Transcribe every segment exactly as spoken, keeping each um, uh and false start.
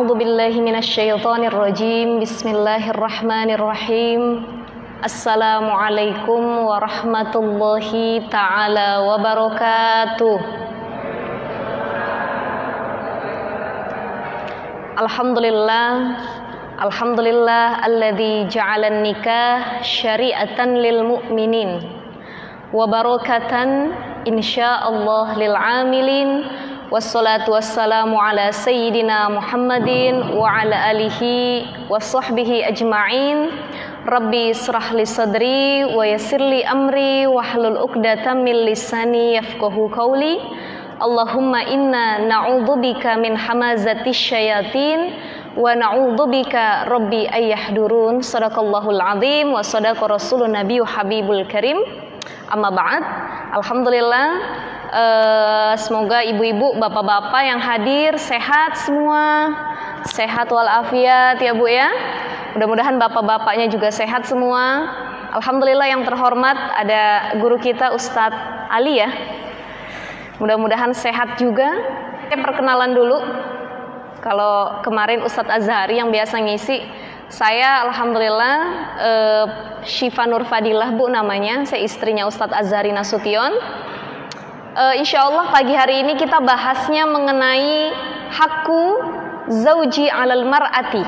A'udzu billahi minasyaitonir rajim. Bismillahirrahmanirrahim. Assalamualaikum warahmatullahi taala wabarakatuh. Alhamdulillah. Alhamdulillah alladzi ja'alan nikah syari'atan lil mu'minin wa barakatan insyaallah lil 'amilin. Wassalatu wassalamu ala sayyidina Muhammadin wa ala alihi wa sahbihi ajma'in. Rabbi israh li sadri wa yassir li amri wahlul 'uqdatam min lisani yafqahu qawli. Allahumma inna na'udzubika min hamazatis syayatin wa na'udzubika rabbi ayyahdurun. Shadaqallahul azim wa shadaqa rasulun nabiyyu habibul karim. Amma ba'd. Alhamdulillah, uh, semoga ibu-ibu, bapak-bapak yang hadir sehat semua, sehat walafiat ya Bu ya. Mudah-mudahan bapak-bapaknya juga sehat semua. Alhamdulillah yang terhormat ada guru kita Ustadz Ali ya. Mudah-mudahan sehat juga. Saya perkenalan dulu. Kalau kemarin Ustadz Azhari yang biasa ngisi, saya alhamdulillah eh, Syifa Nur Fadilah Bu namanya. Saya istrinya Ustadz Azhari Nasution. eh, Insya Allah pagi hari ini kita bahasnya mengenai hakku zauji alal mar'ati.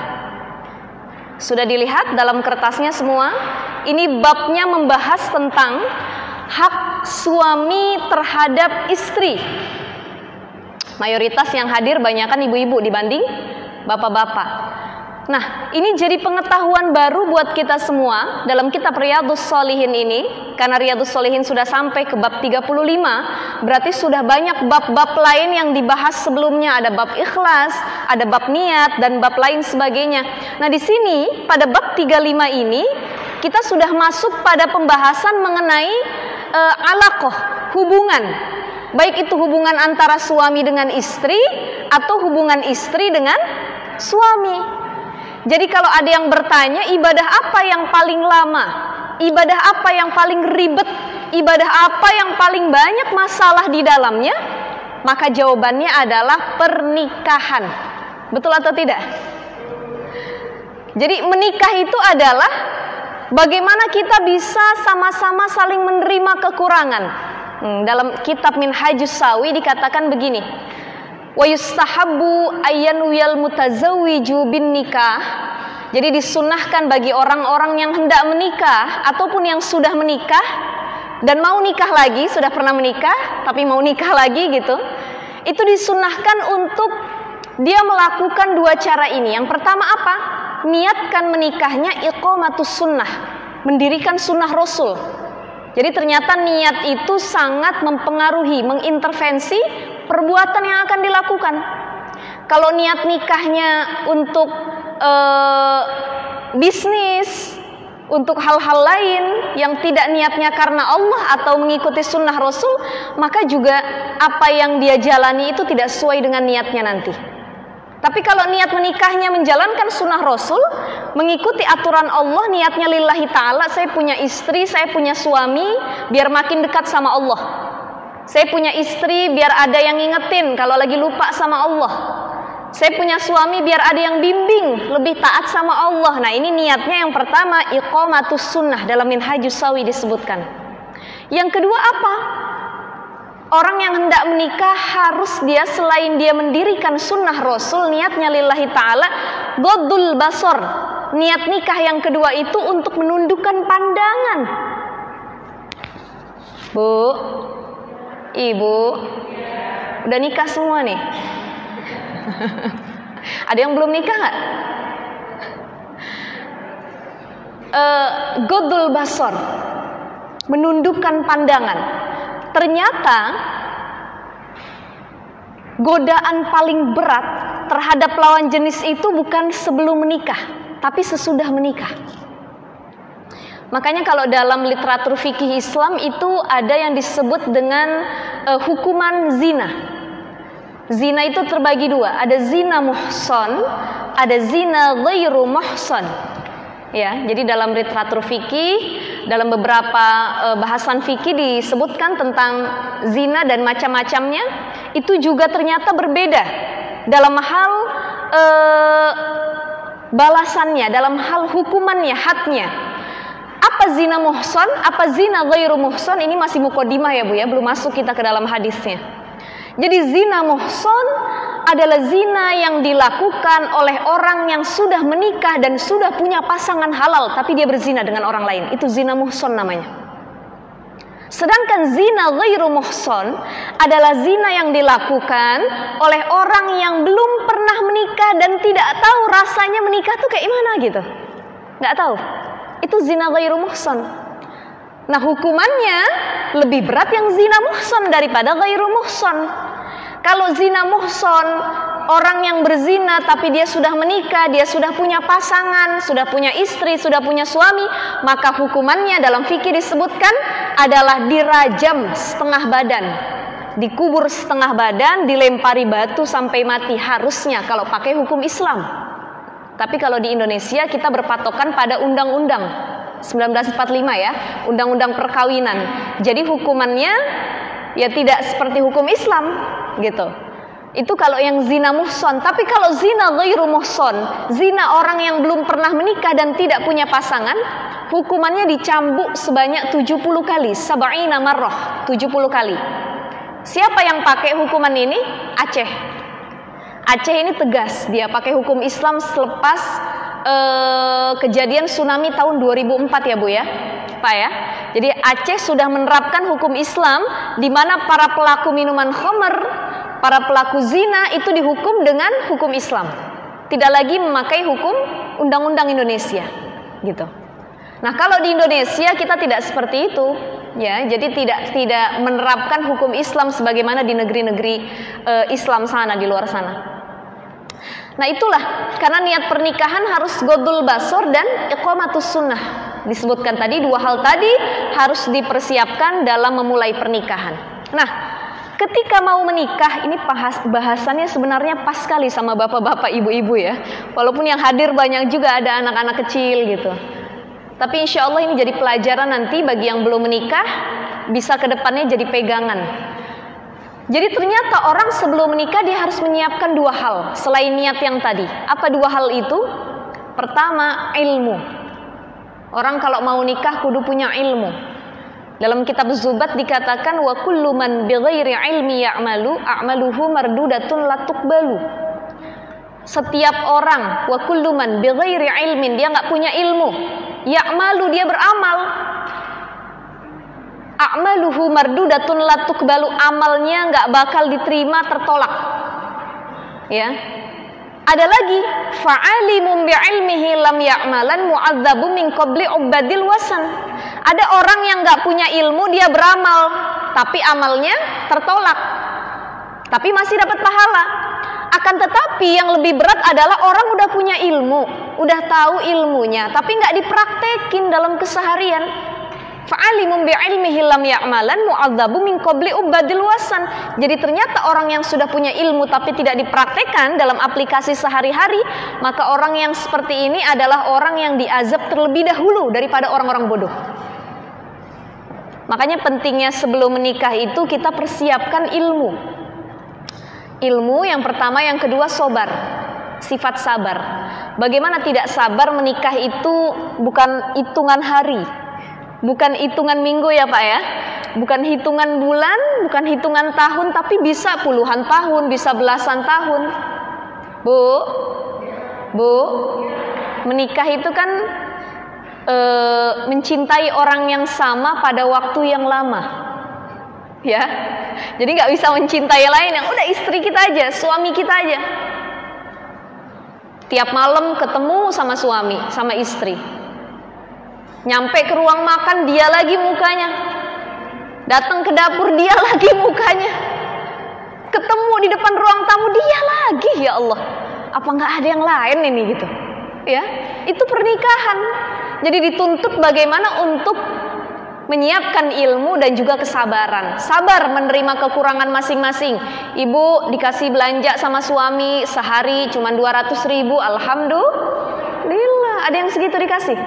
Sudah dilihat dalam kertasnya semua. Ini babnya membahas tentang hak suami terhadap istri. Mayoritas yang hadir banyakkan ibu-ibu dibanding bapak-bapak. Nah, ini jadi pengetahuan baru buat kita semua dalam kitab Riyadhus Shalihin ini. Karena Riyadhus Shalihin sudah sampai ke bab tiga puluh lima, berarti sudah banyak bab-bab lain yang dibahas sebelumnya. Ada bab ikhlas, ada bab niat, dan bab lain sebagainya. Nah, di sini pada bab tiga puluh lima ini kita sudah masuk pada pembahasan mengenai e, alaqah, hubungan. Baik itu hubungan antara suami dengan istri atau hubungan istri dengan suami. Jadi kalau ada yang bertanya, ibadah apa yang paling lama? Ibadah apa yang paling ribet? Ibadah apa yang paling banyak masalah di dalamnya? Maka jawabannya adalah pernikahan. Betul atau tidak? Jadi menikah itu adalah bagaimana kita bisa sama-sama saling menerima kekurangan. Hmm, dalam kitab Minhajus Sawi dikatakan begini. Wa yustahabbu ayyanwiyal mutazawwiju bin nikah. Jadi disunnahkan bagi orang-orang yang hendak menikah ataupun yang sudah menikah dan mau nikah lagi, sudah pernah menikah tapi mau nikah lagi gitu. Itu disunnahkan untuk dia melakukan dua cara ini. Yang pertama apa? Niatkan menikahnya iqamatus sunnah, mendirikan sunnah Rasul. Jadi ternyata niat itu sangat mempengaruhi, mengintervensi perbuatan yang akan dilakukan. Kalau niat nikahnya untuk e, bisnis, untuk hal-hal lain yang tidak niatnya karena Allah atau mengikuti sunnah Rasul, maka juga apa yang dia jalani itu tidak sesuai dengan niatnya nanti. Tapi kalau niat menikahnya menjalankan sunnah Rasul, mengikuti aturan Allah, niatnya lillahi ta'ala, saya punya istri, saya punya suami, biar makin dekat sama Allah. Saya punya istri biar ada yang ngingetin kalau lagi lupa sama Allah. Saya punya suami biar ada yang bimbing, lebih taat sama Allah. Nah ini niatnya yang pertama, iqamatus sunnah, dalam Minhajus Sawi disebutkan. Yang kedua apa? Orang yang hendak menikah harus dia selain dia mendirikan sunnah Rasul, niatnya lillahi ta'ala, ghaddul basar. Niat nikah yang kedua itu untuk menundukkan pandangan. Bu, Ibu, udah nikah semua nih? Ada yang belum nikah nggak? Uh, Ghaddul basar, menundukkan pandangan. Ternyata godaan paling berat terhadap lawan jenis itu bukan sebelum menikah, tapi sesudah menikah. Makanya kalau dalam literatur fikih Islam itu ada yang disebut dengan uh, hukuman zina. Zina itu terbagi dua, ada zina muhsan, ada zina ghairu muhsan. Ya, jadi dalam literatur fikih, dalam beberapa uh, bahasan fikih disebutkan tentang zina dan macam-macamnya. Itu juga ternyata berbeda dalam hal uh, balasannya, dalam hal hukumannya, hadnya. Apa zina muhsan, apa zina ghairu muhsan, ini masih muqaddimah ya Bu ya, belum masuk kita ke dalam hadisnya. Jadi zina muhsan adalah zina yang dilakukan oleh orang yang sudah menikah dan sudah punya pasangan halal, tapi dia berzina dengan orang lain. Itu zina muhsan namanya. Sedangkan zina ghairu muhsan adalah zina yang dilakukan oleh orang yang belum pernah menikah dan tidak tahu rasanya menikah tuh kayak gimana gitu. Nggak tahu. Itu zina ghairu muhsan. Nah, hukumannya lebih berat yang zina muhsan daripada ghairu muhsan. Kalau zina muhsan, orang yang berzina tapi dia sudah menikah, dia sudah punya pasangan, sudah punya istri, sudah punya suami, maka hukumannya dalam fikih disebutkan adalah dirajam setengah badan, dikubur setengah badan, dilempari batu sampai mati, harusnya kalau pakai hukum Islam. Tapi kalau di Indonesia kita berpatokan pada undang-undang seribu sembilan ratus empat puluh lima ya, undang-undang perkawinan. Jadi hukumannya ya tidak seperti hukum Islam gitu. Itu kalau yang zina muhsan. Tapi kalau zina ghairu muhsan, zina orang yang belum pernah menikah dan tidak punya pasangan, hukumannya dicambuk sebanyak tujuh puluh kali, sab'ina marrah, tujuh puluh kali. Siapa yang pakai hukuman ini? Aceh. Aceh ini tegas, dia pakai hukum Islam selepas eh, kejadian tsunami tahun dua ribu empat ya Bu ya, Pak ya. Jadi Aceh sudah menerapkan hukum Islam di mana para pelaku minuman khamr, para pelaku zina itu dihukum dengan hukum Islam. Tidak lagi memakai hukum undang-undang Indonesia, gitu. Nah, kalau di Indonesia kita tidak seperti itu, ya. Jadi tidak tidak menerapkan hukum Islam sebagaimana di negeri-negeri e, Islam sana, di luar sana. Nah, itulah karena niat pernikahan harus ghaddul basar dan iqamatus sunnah. Disebutkan tadi dua hal tadi harus dipersiapkan dalam memulai pernikahan. Nah, ketika mau menikah, ini bahas, bahasannya sebenarnya pas sekali sama bapak-bapak, ibu-ibu ya. Walaupun yang hadir banyak juga ada anak-anak kecil gitu. Tapi insya Allah ini jadi pelajaran nanti bagi yang belum menikah, bisa ke depannya jadi pegangan. Jadi ternyata orang sebelum menikah dia harus menyiapkan dua hal selain niat yang tadi. Apa dua hal itu? Pertama, ilmu. Orang kalau mau nikah kudu punya ilmu. Dalam kitab Zubat dikatakan wa kullu man bighairi ilmi ya'malu a'maluhu mardudatun la tuqbalu. Setiap orang, wa kullu man bighairi ilmin, dia enggak punya ilmu, ya'malu, dia beramal, a'maluhu mardudatun la tuqbalu, amalnya enggak bakal diterima, tertolak. Ya. Ada lagi, fa'alimun bi'ilmihi lam ya'malan mu'adzabu min qabli ubadil wasan. Ada orang yang enggak punya ilmu, dia beramal, tapi amalnya tertolak, tapi masih dapat pahala. Akan tetapi yang lebih berat adalah orang udah punya ilmu, udah tahu ilmunya, tapi enggak dipraktekin dalam keseharian. Fa'alimun bi'ilmihi lam ya'malan mu'adzabu min qabli ubadil wasan. Jadi ternyata orang yang sudah punya ilmu tapi tidak dipraktekkan dalam aplikasi sehari-hari, maka orang yang seperti ini adalah orang yang diazab terlebih dahulu daripada orang-orang bodoh. Makanya pentingnya sebelum menikah itu kita persiapkan ilmu. Ilmu yang pertama, yang kedua sabar. Sifat sabar. Bagaimana tidak sabar menikah itu bukan hitungan hari, bukan hitungan minggu ya Pak ya, bukan hitungan bulan, bukan hitungan tahun, tapi bisa puluhan tahun, bisa belasan tahun. Bu, Bu, menikah itu kan e, mencintai orang yang sama pada waktu yang lama, ya. Jadi nggak bisa mencintai lain yang udah istri kita aja, suami kita aja. Tiap malam ketemu sama suami, sama istri. Nyampe ke ruang makan dia lagi mukanya, datang ke dapur dia lagi mukanya, ketemu di depan ruang tamu dia lagi. Ya Allah, apa nggak ada yang lain ini gitu? Ya, itu pernikahan. Jadi dituntut bagaimana untuk menyiapkan ilmu dan juga kesabaran. Sabar menerima kekurangan masing-masing. Ibu dikasih belanja sama suami sehari cuma dua ratus ribu, alhamdulillah. Ada yang segitu dikasih?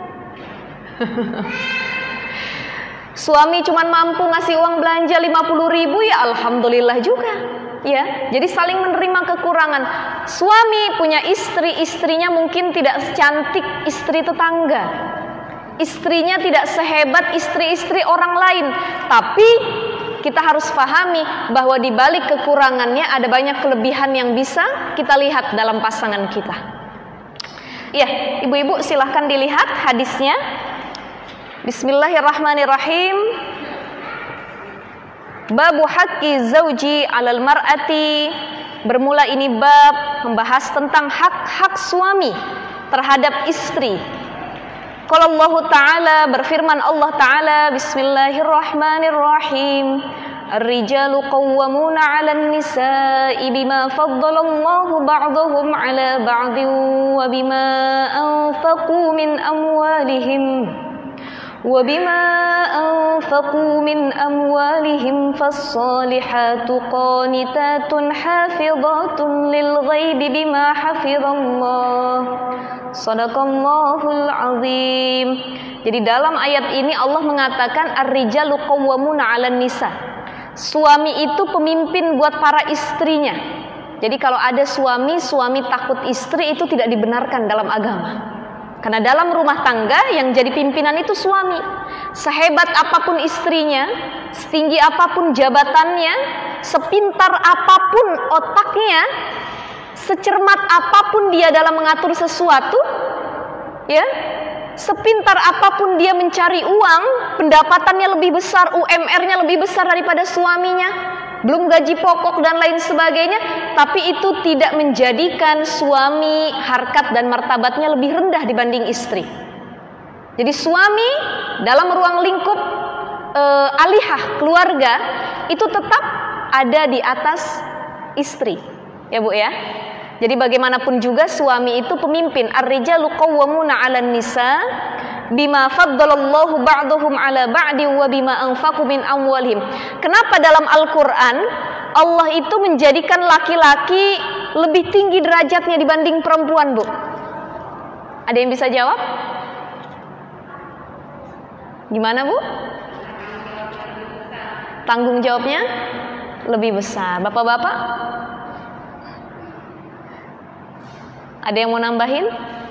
Suami cuma mampu ngasih uang belanja lima puluh ribu, ya alhamdulillah juga. Ya, jadi saling menerima kekurangan. Suami punya istri, istrinya mungkin tidak secantik istri tetangga, istrinya tidak sehebat istri-istri orang lain, tapi kita harus pahami bahwa di balik kekurangannya ada banyak kelebihan yang bisa kita lihat dalam pasangan kita. Ya, ibu-ibu silahkan dilihat hadisnya. Bismillahirrahmanirrahim. Babu haqqi zauji 'alal mar'ati. Bermula ini bab membahas tentang hak-hak suami terhadap istri. Qala Allah Ta'ala, berfirman Allah Ta'ala, Bismillahirrahmanirrahim. Ar-rijalu qawwamuna 'alan nisa'i bima faddalallahu ba'dahum 'ala ba'din wa bima anfaqu min amwalihim. وَبِمَا أَنفَقُوا مِنْ أَمْوَالِهِمْ فَالصَّالِحَاتُ قَانِتَاتٌ حَافِظَاتٌ لِلْغَيْبِ بِمَا حَفِظَ اللَّهُ Shadaqallahul azim. Jadi dalam ayat ini Allah mengatakan ar-rijalu qawwamuna 'alan nisa. Suami itu pemimpin buat para istrinya. Jadi kalau ada suami, suami takut istri itu tidak dibenarkan dalam agama. Karena dalam rumah tangga yang jadi pimpinan itu suami. Sehebat apapun istrinya, setinggi apapun jabatannya, sepintar apapun otaknya, secermat apapun dia dalam mengatur sesuatu, ya, sepintar apapun dia mencari uang, pendapatannya lebih besar, U M R-nya lebih besar daripada suaminya, belum gaji pokok dan lain sebagainya, tapi itu tidak menjadikan suami harkat dan martabatnya lebih rendah dibanding istri. Jadi suami dalam ruang lingkup e, alihah keluarga itu tetap ada di atas istri, ya Bu ya. Jadi bagaimanapun juga suami itu pemimpin. Ar-rijalu qawwamuna 'alan nisa bima faddalallahu ba'dahum 'ala ba'di wa bima anfaqu min amwalihim. Kenapa dalam Al-Qur'an Allah itu menjadikan laki-laki lebih tinggi derajatnya dibanding perempuan, Bu? Ada yang bisa jawab? Gimana, Bu? Tanggung jawabnya lebih besar. Bapak-bapak? Ada yang mau nambahin?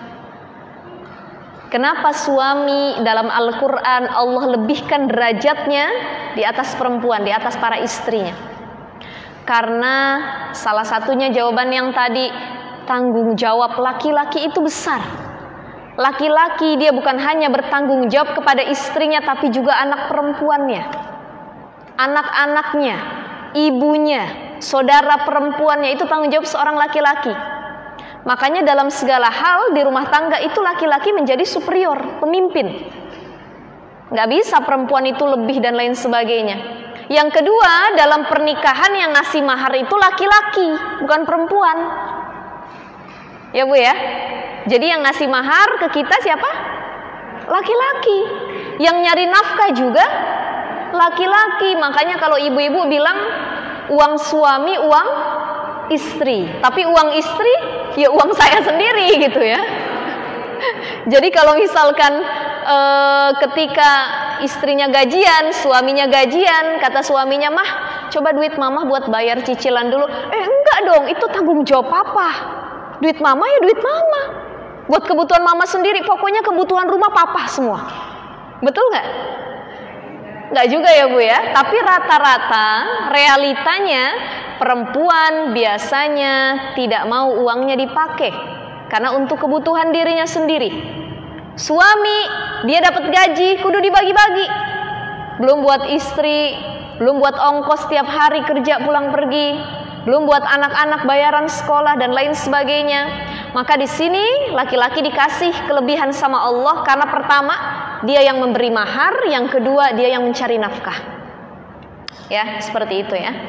Kenapa suami dalam Al-Quran Allah lebihkan derajatnya di atas perempuan, di atas para istrinya? Karena salah satunya jawaban yang tadi, tanggung jawab laki-laki itu besar. Laki-laki dia bukan hanya bertanggung jawab kepada istrinya, tapi juga anak perempuannya, anak-anaknya, ibunya, saudara perempuannya, itu tanggung jawab seorang laki-laki. Makanya dalam segala hal di rumah tangga itu laki-laki menjadi superior, pemimpin. Nggak bisa perempuan itu lebih dan lain sebagainya. Yang kedua, dalam pernikahan yang ngasih mahar itu laki-laki, bukan perempuan. Ya Bu ya. Jadi yang ngasih mahar ke kita siapa? Laki-laki. Yang nyari nafkah juga laki-laki. Makanya kalau ibu-ibu bilang uang suami, uang istri, tapi uang istri ya uang saya sendiri gitu ya. Jadi kalau misalkan e, ketika istrinya gajian, suaminya gajian, kata suaminya, mah coba duit mama buat bayar cicilan dulu. Eh enggak dong, itu tanggung jawab papa. Duit mama ya duit mama, buat kebutuhan mama sendiri. Pokoknya kebutuhan rumah papa semua. Betul nggak? Nggak juga ya Bu ya. Tapi rata-rata realitanya perempuan biasanya tidak mau uangnya dipakai karena untuk kebutuhan dirinya sendiri. Suami dia dapat gaji kudu dibagi-bagi, belum buat istri, belum buat ongkos tiap hari kerja pulang pergi, belum buat anak-anak bayaran sekolah dan lain sebagainya. Maka di sini laki-laki dikasih kelebihan sama Allah karena pertama dia yang memberi mahar, yang kedua dia yang mencari nafkah. Ya, seperti itu ya.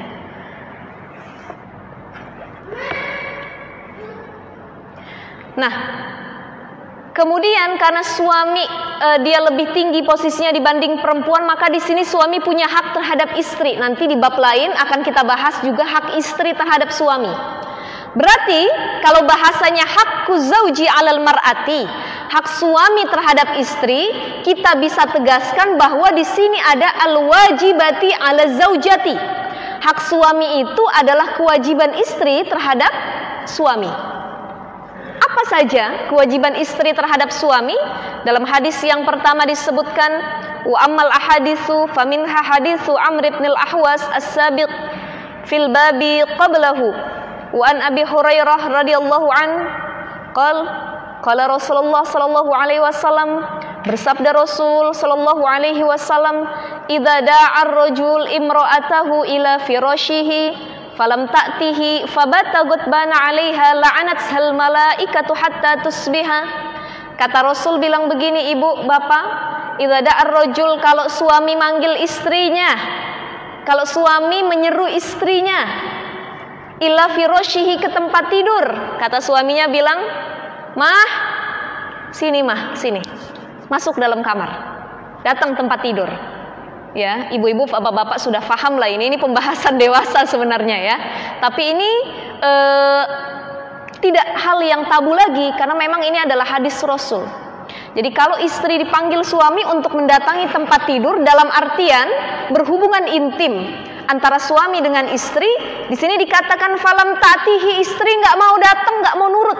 Nah, kemudian karena suami e, dia lebih tinggi posisinya dibanding perempuan, maka di sini suami punya hak terhadap istri. Nanti di bab lain akan kita bahas juga hak istri terhadap suami. Berarti kalau bahasanya hakku zauji 'alal mar'ati, hak suami terhadap istri, kita bisa tegaskan bahwa di sini ada al-wajibati 'ala zaujati. Hak suami itu adalah kewajiban istri terhadap suami. Apa saja kewajiban istri terhadap suami? Dalam hadis yang pertama disebutkan, wa ammal ahaditsu faminha haditsu Amr ibn al-Ahwas as-sabiq fil babi qablahu wa an Abi Hurairah radhiyallahu an qal qala Rasulullah sallallahu alaihi wasallam, bersabda Rasul sallallahu alaihi wasallam, idza da'a ar-rajul imra'atahu ila firashihi falam ta'tihi fabata ghadbana 'alaiha la'anat hal malaikatu hatta tusbiha. Kata Rasul bilang begini, ibu, bapak, idza da'a ar-rajul, kalau suami manggil istrinya, kalau suami menyeru istrinya, ila firashihi, ke tempat tidur, kata suaminya bilang, mah, sini mah, sini, masuk dalam kamar, datang tempat tidur. Ya, ibu-ibu, bapak-bapak sudah paham lah ini, ini pembahasan dewasa sebenarnya ya. Tapi ini eh, tidak hal yang tabu lagi, karena memang ini adalah hadis Rasul. Jadi kalau istri dipanggil suami untuk mendatangi tempat tidur dalam artian berhubungan intim antara suami dengan istri, di sini dikatakan falam ta'tihi, istri nggak mau datang, nggak mau nurut.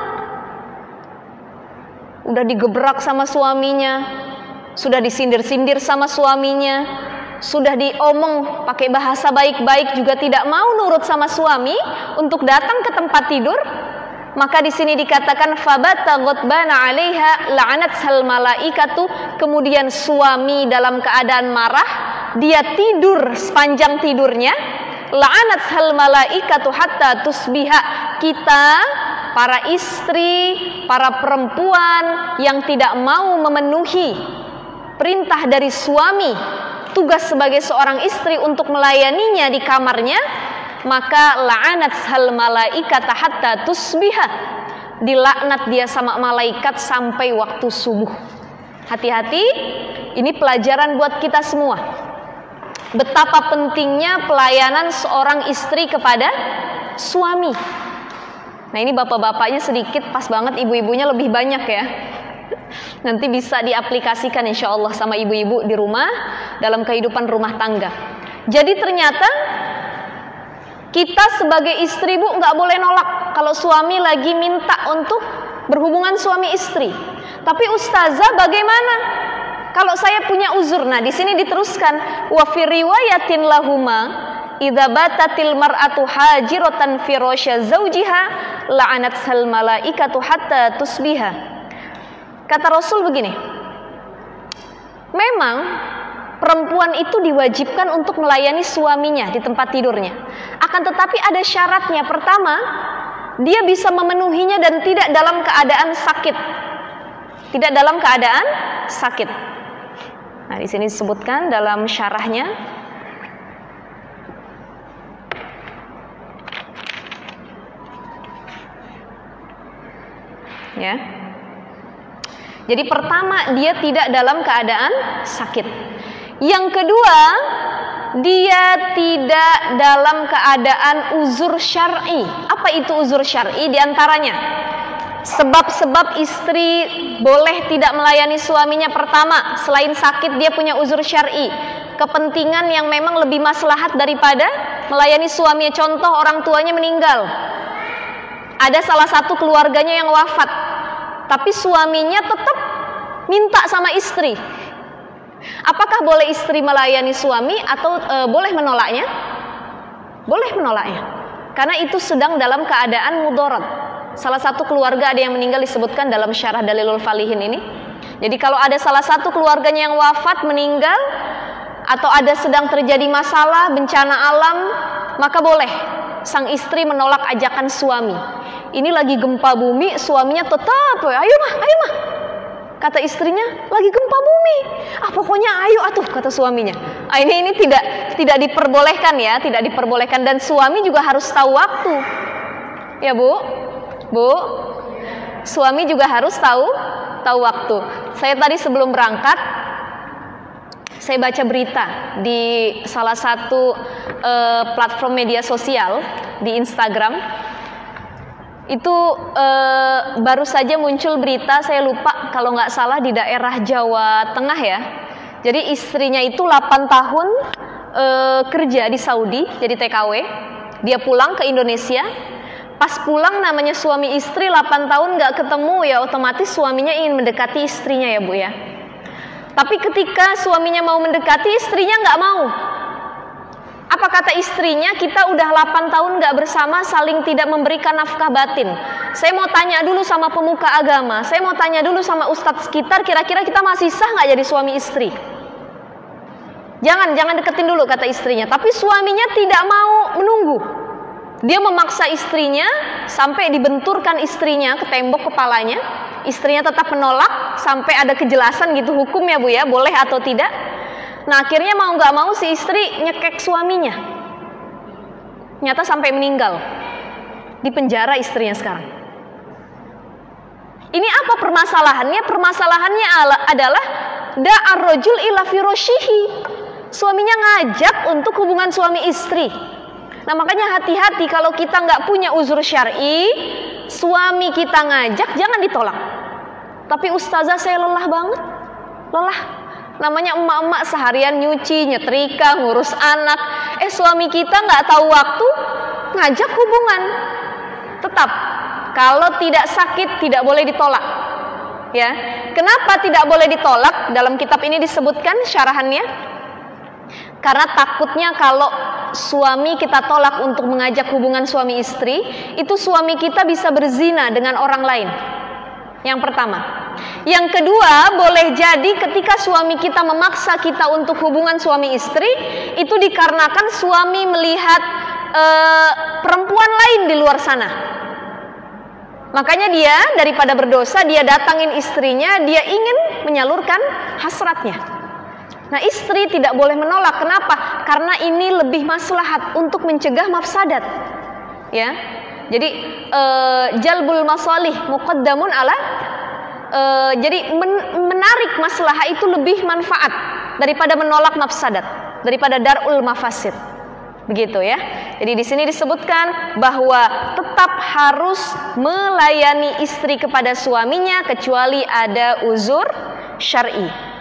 Udah digebrak sama suaminya, sudah disindir-sindir sama suaminya, sudah diomong pakai bahasa baik-baik juga tidak mau nurut sama suami untuk datang ke tempat tidur, maka di sini dikatakan fabata ghadbana 'alaiha la'anat hal malaikatu, kemudian suami dalam keadaan marah, dia tidur sepanjang tidurnya, la'anat hal malaikatu hatta tusbiha. Kita para istri, para perempuan yang tidak mau memenuhi perintah dari suami, tugas sebagai seorang istri untuk melayaninya di kamarnya, maka la'anat hal malaikata hatta tusbiha, dilaknat dia sama malaikat sampai waktu subuh. Hati-hati, ini pelajaran buat kita semua. Betapa pentingnya pelayanan seorang istri kepada suami. Nah, ini bapak-bapaknya sedikit, pas banget ibu-ibunya lebih banyak ya. Nanti bisa diaplikasikan insya Allah sama ibu-ibu di rumah dalam kehidupan rumah tangga. Jadi ternyata kita sebagai istri, bu, nggak boleh nolak kalau suami lagi minta untuk berhubungan suami istri. Tapi ustazah, bagaimana kalau saya punya uzur? Nah, di sini diteruskan, wa fi riwayatin lahuma idza batatil mar'atu hajiratan firasya zaujiha la'anat sal malaikatu hatta tusbiha. Kata Rasul begini, memang perempuan itu diwajibkan untuk melayani suaminya di tempat tidurnya. Akan tetapi ada syaratnya. Pertama, dia bisa memenuhinya dan tidak dalam keadaan sakit. Tidak dalam keadaan sakit. Nah, di sini disebutkan dalam syarahnya. Ya. Jadi pertama, dia tidak dalam keadaan sakit. Yang kedua, dia tidak dalam keadaan uzur syar'i. Apa itu uzur syar'i? Di antaranya sebab-sebab istri boleh tidak melayani suaminya. Pertama, selain sakit, dia punya uzur syar'i, kepentingan yang memang lebih maslahat daripada melayani suaminya. Contoh, orang tuanya meninggal, ada salah satu keluarganya yang wafat, tapi suaminya tetap minta sama istri. Apakah boleh istri melayani suami atau e, boleh menolaknya? Boleh menolaknya, karena itu sedang dalam keadaan mudarat. Salah satu keluarga ada yang meninggal, disebutkan dalam syarah Dalilul Falihin ini. Jadi kalau ada salah satu keluarganya yang wafat, meninggal, atau ada sedang terjadi masalah, bencana alam, maka boleh sang istri menolak ajakan suami. Ini lagi gempa bumi, suaminya tetap, ayo mah, ayo mah. Kata istrinya, lagi gempa bumi. Ah, pokoknya ayo atuh, kata suaminya. Ah, ini ini tidak tidak diperbolehkan ya, tidak diperbolehkan, dan suami juga harus tahu waktu. Ya, Bu. Bu. Suami juga harus tahu tahu waktu. Saya tadi sebelum berangkat, saya baca berita di salah satu uh, platform media sosial di Instagram. Itu e, baru saja muncul berita, saya lupa kalau nggak salah di daerah Jawa Tengah ya. Jadi istrinya itu delapan tahun e, kerja di Saudi jadi T K W. Dia pulang ke Indonesia, Pas pulang namanya suami istri delapan tahun gak ketemu, ya otomatis suaminya ingin mendekati istrinya ya Bu ya. Tapi ketika suaminya mau mendekati, istrinya gak mau. Apa kata istrinya? Kita udah delapan tahun gak bersama, saling tidak memberikan nafkah batin. Saya mau tanya dulu sama pemuka agama, saya mau tanya dulu sama ustadz sekitar, kira-kira kita masih sah gak jadi suami istri? Jangan, jangan deketin dulu kata istrinya. Tapi suaminya tidak mau menunggu. Dia memaksa istrinya sampai dibenturkan istrinya ke tembok kepalanya. Istrinya tetap menolak sampai ada kejelasan gitu hukum ya Bu ya, boleh atau tidak. Nah akhirnya mau gak mau si istri nyekek suaminya. Nyata sampai meninggal. Di penjara istrinya sekarang. Ini apa permasalahannya? Permasalahannya adalah da'ar rajul ila firashihi. Suaminya ngajak untuk hubungan suami istri. Nah makanya hati-hati kalau kita nggak punya uzur syar'i, suami kita ngajak jangan ditolak. Tapi ustazah saya lelah banget, lelah. Namanya emak-emak seharian nyuci, nyetrika, ngurus anak. Eh suami kita nggak tahu waktu, ngajak hubungan. Tetap kalau tidak sakit tidak boleh ditolak. Ya, kenapa tidak boleh ditolak? Dalam kitab ini disebutkan syarahannya. Karena takutnya kalau suami kita tolak untuk mengajak hubungan suami istri, itu suami kita bisa berzina dengan orang lain. Yang pertama. Yang kedua, boleh jadi ketika suami kita memaksa kita untuk hubungan suami istri, itu dikarenakan suami melihat e, perempuan lain di luar sana. Makanya dia daripada berdosa, dia datangin istrinya, dia ingin menyalurkan hasratnya. Nah istri tidak boleh menolak. Kenapa? Karena ini lebih maslahat untuk mencegah mafsadat. Ya, jadi e, jalbul masalih muqaddamun ala. E, jadi men, menarik maslahah itu lebih manfaat daripada menolak mafsadat, daripada darul mafasid. Begitu ya. Jadi di sini disebutkan bahwa tetap harus melayani istri kepada suaminya kecuali ada uzur syar'i.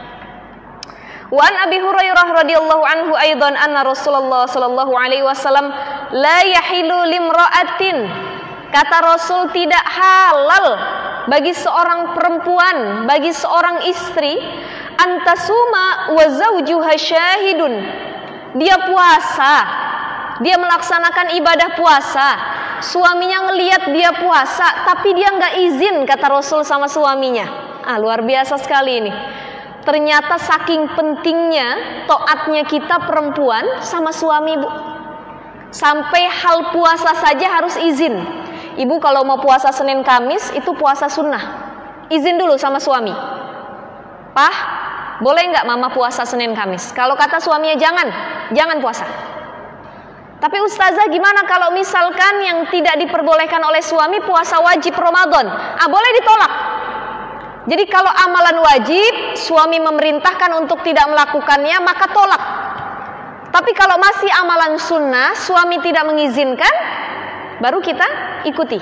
Wa an Abi Hurairah radhiyallahu anhu aidan anna Rasulullah sallallahu alaihi wasallam la yahilu limra'atin. Kata Rasul tidak halal bagi seorang perempuan, bagi seorang istri antasuma wa zawjuha syahidun. Dia puasa, dia melaksanakan ibadah puasa, suaminya ngelihat dia puasa tapi dia nggak izin kata Rasul sama suaminya. Ah luar biasa sekali ini. Ternyata saking pentingnya taatnya kita perempuan sama suami Bu. Sampai hal puasa saja harus izin. Ibu kalau mau puasa Senin Kamis itu puasa sunnah, izin dulu sama suami. Pah, boleh nggak mama puasa Senin Kamis? Kalau kata suaminya jangan, jangan puasa. Tapi ustazah gimana kalau misalkan yang tidak diperbolehkan oleh suami puasa wajib Ramadan? Ah boleh ditolak. Jadi kalau amalan wajib, suami memerintahkan untuk tidak melakukannya, maka tolak. Tapi kalau masih amalan sunnah, suami tidak mengizinkan, baru kita ikuti.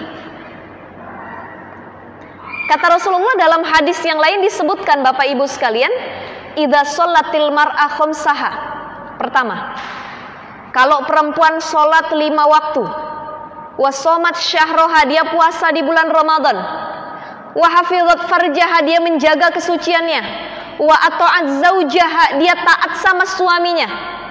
Kata Rasulullah dalam hadis yang lain disebutkan Bapak Ibu sekalian, idza sholatil mar'a khamsaha. Pertama, kalau perempuan sholat lima waktu, wasomat syahroha, dia puasa di bulan Ramadan, wa hafizat farjaha, dia menjaga kesuciannya, wa ata'at zaujaha, dia taat sama suaminya.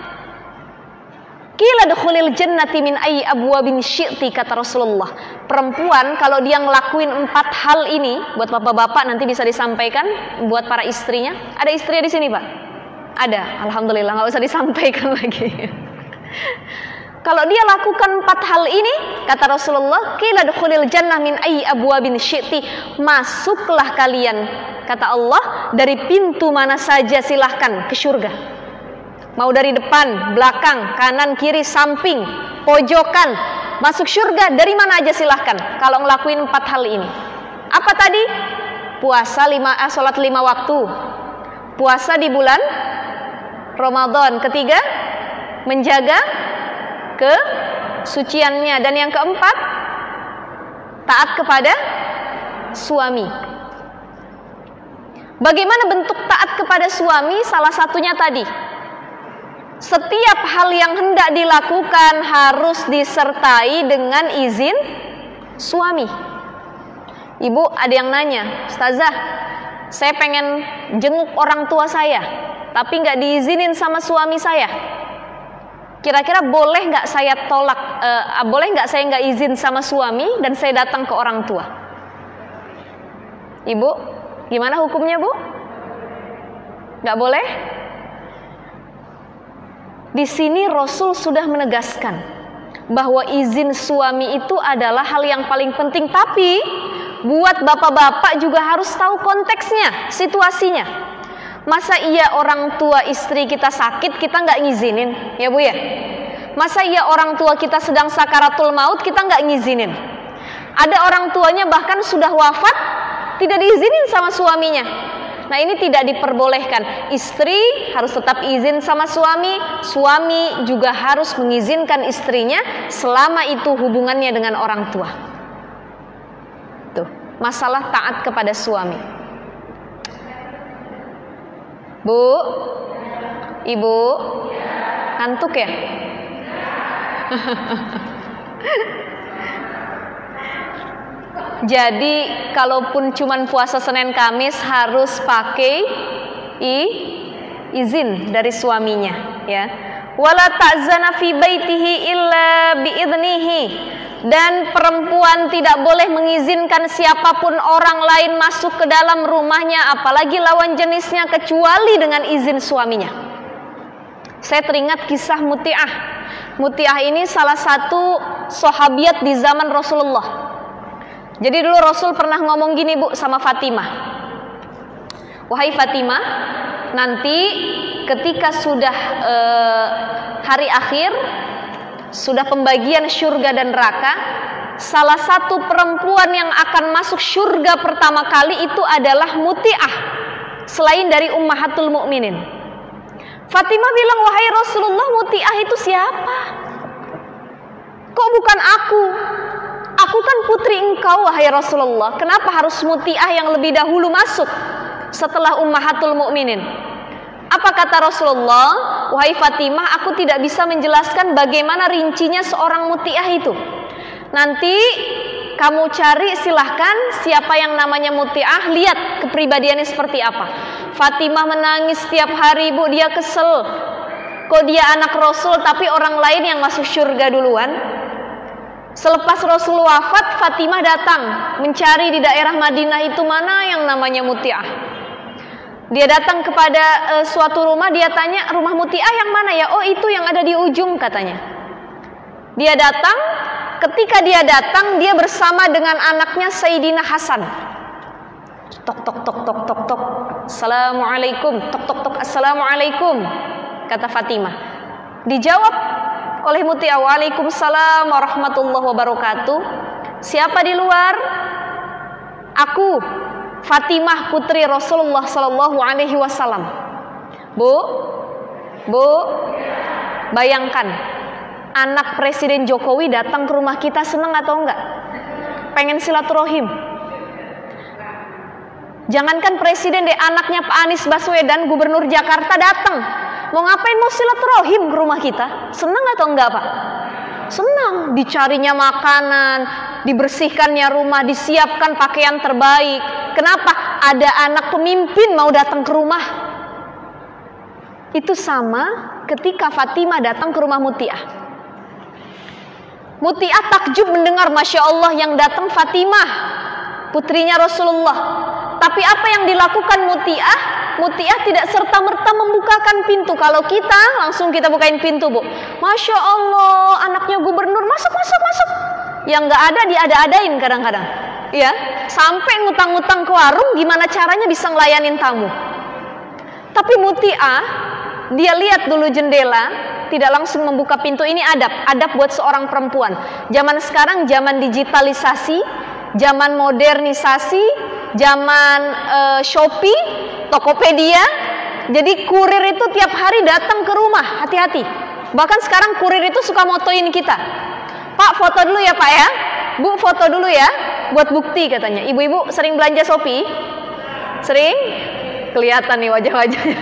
Qila dukhulil jannati min ayyi abwabin syi'ti, kata Rasulullah. Perempuan kalau dia ngelakuin empat hal ini, buat bapak-bapak nanti bisa disampaikan buat para istrinya. Ada istrinya di sini, Pak? Ada, alhamdulillah, nggak usah disampaikan lagi. Kalau dia lakukan empat hal ini, kata Rasulullah, qila dukhulil jannah min ayyi abwabin syi'ti, masuklah kalian, kata Allah, dari pintu mana saja silahkan ke surga. Mau dari depan, belakang, kanan, kiri, samping, pojokan, masuk surga dari mana aja silahkan. Kalau ngelakuin empat hal ini. Apa tadi? Puasa lima, ah, sholat lima waktu, puasa di bulan Ramadan. Ketiga, menjaga kesuciannya. Dan yang keempat, taat kepada suami. Bagaimana bentuk taat kepada suami? Salah satunya tadi, setiap hal yang hendak dilakukan harus disertai dengan izin Suami. Ibu ada yang nanya, Ustazah, saya pengen jenguk orang tua saya, tapi nggak diizinin sama suami saya. Kira-kira boleh nggak saya tolak? Uh, boleh nggak saya nggak izin sama suami dan saya datang ke orang tua? Ibu, gimana hukumnya, Bu? Nggak boleh? Di sini Rasul sudah menegaskan bahwa izin suami itu adalah hal yang paling penting. Tapi buat bapak-bapak juga harus tahu konteksnya, situasinya. Masa iya orang tua istri kita sakit kita nggak ngizinin, ya Bu ya? Masa iya orang tua kita sedang sakaratul maut kita nggak ngizinin? Ada orang tuanya bahkan sudah wafat tidak diizinin sama suaminya. Nah ini tidak diperbolehkan. Istri harus tetap izin sama suami, suami juga harus mengizinkan istrinya selama itu hubungannya dengan orang tua. Tuh, masalah taat kepada suami. Bu, Ibu, ngantuk ya? Jadi kalaupun cuman puasa Senin Kamis harus pakai i, izin dari suaminya, ya. Wala ta'zana fi baitihi illa biidnihi. Dan perempuan tidak boleh mengizinkan siapapun orang lain masuk ke dalam rumahnya, apalagi lawan jenisnya, kecuali dengan izin suaminya. Saya teringat kisah Muti'ah. Muti'ah ini salah satu sahabiat di zaman Rasulullah. Jadi dulu Rasul pernah ngomong gini Bu sama Fatimah, wahai Fatimah, nanti ketika sudah e, hari akhir, sudah pembagian syurga dan neraka, salah satu perempuan yang akan masuk syurga pertama kali itu adalah Muti'ah, selain dari Ummahatul Mukminin. Fatimah bilang, wahai Rasulullah, Muti'ah itu siapa? Kok bukan aku? Aku kan putri engkau, wahai Rasulullah. Kenapa harus Muti'ah yang lebih dahulu masuk setelah Ummahatul Mukminin? Apa kata Rasulullah? Wahai Fatimah, aku tidak bisa menjelaskan bagaimana rincinya seorang Muti'ah itu. Nanti kamu cari silahkan siapa yang namanya Muti'ah, lihat kepribadiannya seperti apa. Fatimah menangis setiap hari, Bu, dia kesel. Kok dia anak Rasul tapi orang lain yang masuk surga duluan? Selepas Rasul wafat, Fatimah datang mencari di daerah Madinah itu mana yang namanya Muti'ah. Dia datang kepada uh, suatu rumah, dia tanya, rumah Muti'ah yang mana ya? Oh itu yang ada di ujung katanya. Dia datang, ketika dia datang, dia bersama dengan anaknya Sayyidina Hasan. Tok tok tok tok tok tok. Assalamualaikum. Tok tok tok. Assalamualaikum. Kata Fatimah. Dijawab oleh Muti'ah, waalaikumsalam warahmatullahi wabarakatuh. Siapa di luar? Aku, Fatimah putri Rasulullah sallallahu alaihi wasallam. Bu, Bu, bayangkan anak Presiden Jokowi datang ke rumah kita, senang atau enggak? Pengen silaturahim. Jangankan presiden deh, anaknya Pak Anies Baswedan, Gubernur Jakarta datang. Mau ngapain? Mau silaturahim ke rumah kita. Senang atau enggak Pak? Senang. Dicarinya makanan, dibersihkannya rumah, disiapkan pakaian terbaik. Kenapa? Ada anak pemimpin mau datang ke rumah. Itu sama ketika Fatimah datang ke rumah Muti'ah. Muti'ah takjub mendengar, Masya Allah, yang datang Fatimah, putrinya Rasulullah. Tapi apa yang dilakukan Muti'ah? Muti'ah tidak serta-merta membukakan pintu. Kalau kita, langsung kita bukain pintu, Bu. Masya Allah, anaknya gubernur, masuk, masuk, masuk. Yang gak ada, diada-adain kadang-kadang. Ya, sampai ngutang-ngutang ke warung, gimana caranya bisa ngelayanin tamu. Tapi Muti'ah, dia lihat dulu jendela, tidak langsung membuka pintu. Ini adab, adab buat seorang perempuan. Zaman sekarang, zaman digitalisasi, zaman modernisasi, zaman uh, Shopee, Tokopedia. Jadi kurir itu tiap hari datang ke rumah, hati-hati. Bahkan sekarang kurir itu suka motoin kita. Pak, foto dulu ya Pak ya. Bu, foto dulu ya, buat bukti katanya. Ibu-ibu sering belanja Shopee? Sering? Kelihatan nih wajah-wajahnya.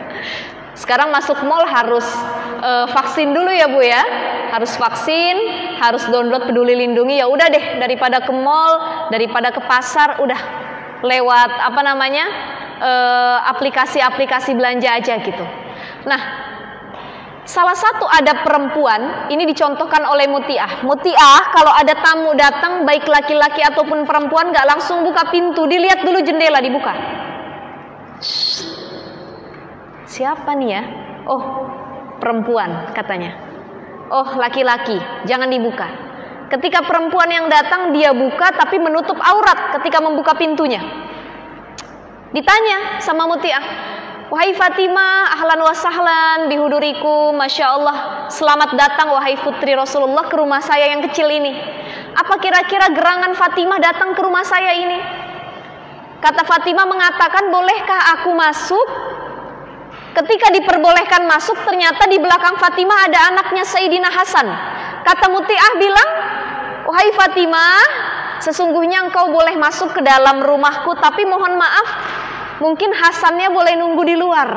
Sekarang masuk mall harus uh, vaksin dulu ya Bu ya. Harus vaksin. harus download Peduli Lindungi, ya udah deh, daripada ke mall, daripada ke pasar, udah lewat apa namanya eh, aplikasi-aplikasi belanja aja gitu. Nah, salah satu adab perempuan ini dicontohkan oleh Mutiah. Mutiah kalau ada tamu datang, baik laki-laki ataupun perempuan, gak langsung buka pintu, dilihat dulu jendela dibuka. Shh. Siapa nih ya? Oh, perempuan katanya. Oh, laki-laki, jangan dibuka. Ketika perempuan yang datang, dia buka tapi menutup aurat ketika membuka pintunya. Ditanya sama Mutiah, wahai Fatimah, ahlan wa sahlan bihuduriku, Masya Allah, selamat datang wahai putri Rasulullah ke rumah saya yang kecil ini. Apa kira-kira gerangan Fatimah datang ke rumah saya ini? Kata Fatimah mengatakan, bolehkah aku masuk? Ketika diperbolehkan masuk, ternyata di belakang Fatimah ada anaknya Sayyidina Hasan. Kata Mutiah bilang, wahai Fatimah, sesungguhnya engkau boleh masuk ke dalam rumahku, tapi mohon maaf, mungkin Hasannya boleh nunggu di luar.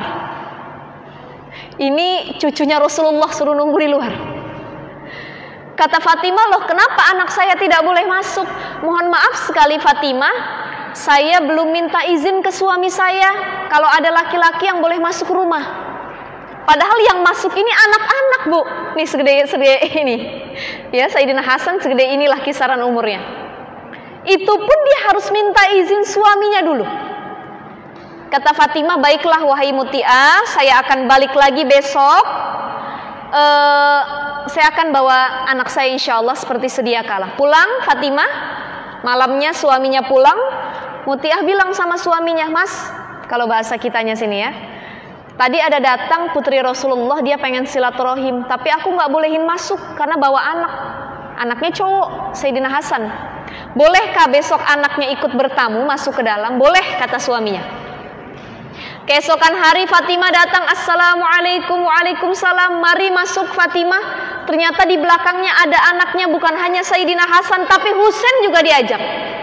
Ini cucunya Rasulullah suruh nunggu di luar. Kata Fatimah, loh kenapa anak saya tidak boleh masuk? Mohon maaf sekali Fatimah, saya belum minta izin ke suami saya kalau ada laki-laki yang boleh masuk rumah. Padahal yang masuk ini anak-anak, Bu. Nih segede-segede ini. Ya, Sayyidina Hasan segede inilah kisaran umurnya. Itu pun dia harus minta izin suaminya dulu. Kata Fatimah, baiklah wahai Mutiah, saya akan balik lagi besok. Uh, saya akan bawa anak saya insya Allah seperti sedia kala. Pulang Fatimah, malamnya suaminya pulang. Mutiah bilang sama suaminya, Mas, kalau bahasa kitanya sini ya, tadi ada datang putri Rasulullah, dia pengen silaturahim, tapi aku gak bolehin masuk karena bawa anak. Anaknya cowok, Sayyidina Hasan. Bolehkah besok anaknya ikut bertamu masuk ke dalam? Boleh, kata suaminya. Keesokan hari Fatimah datang, assalamualaikum, waalaikumsalam, mari masuk Fatimah. Ternyata di belakangnya ada anaknya, bukan hanya Sayyidina Hasan, tapi Husain juga diajak.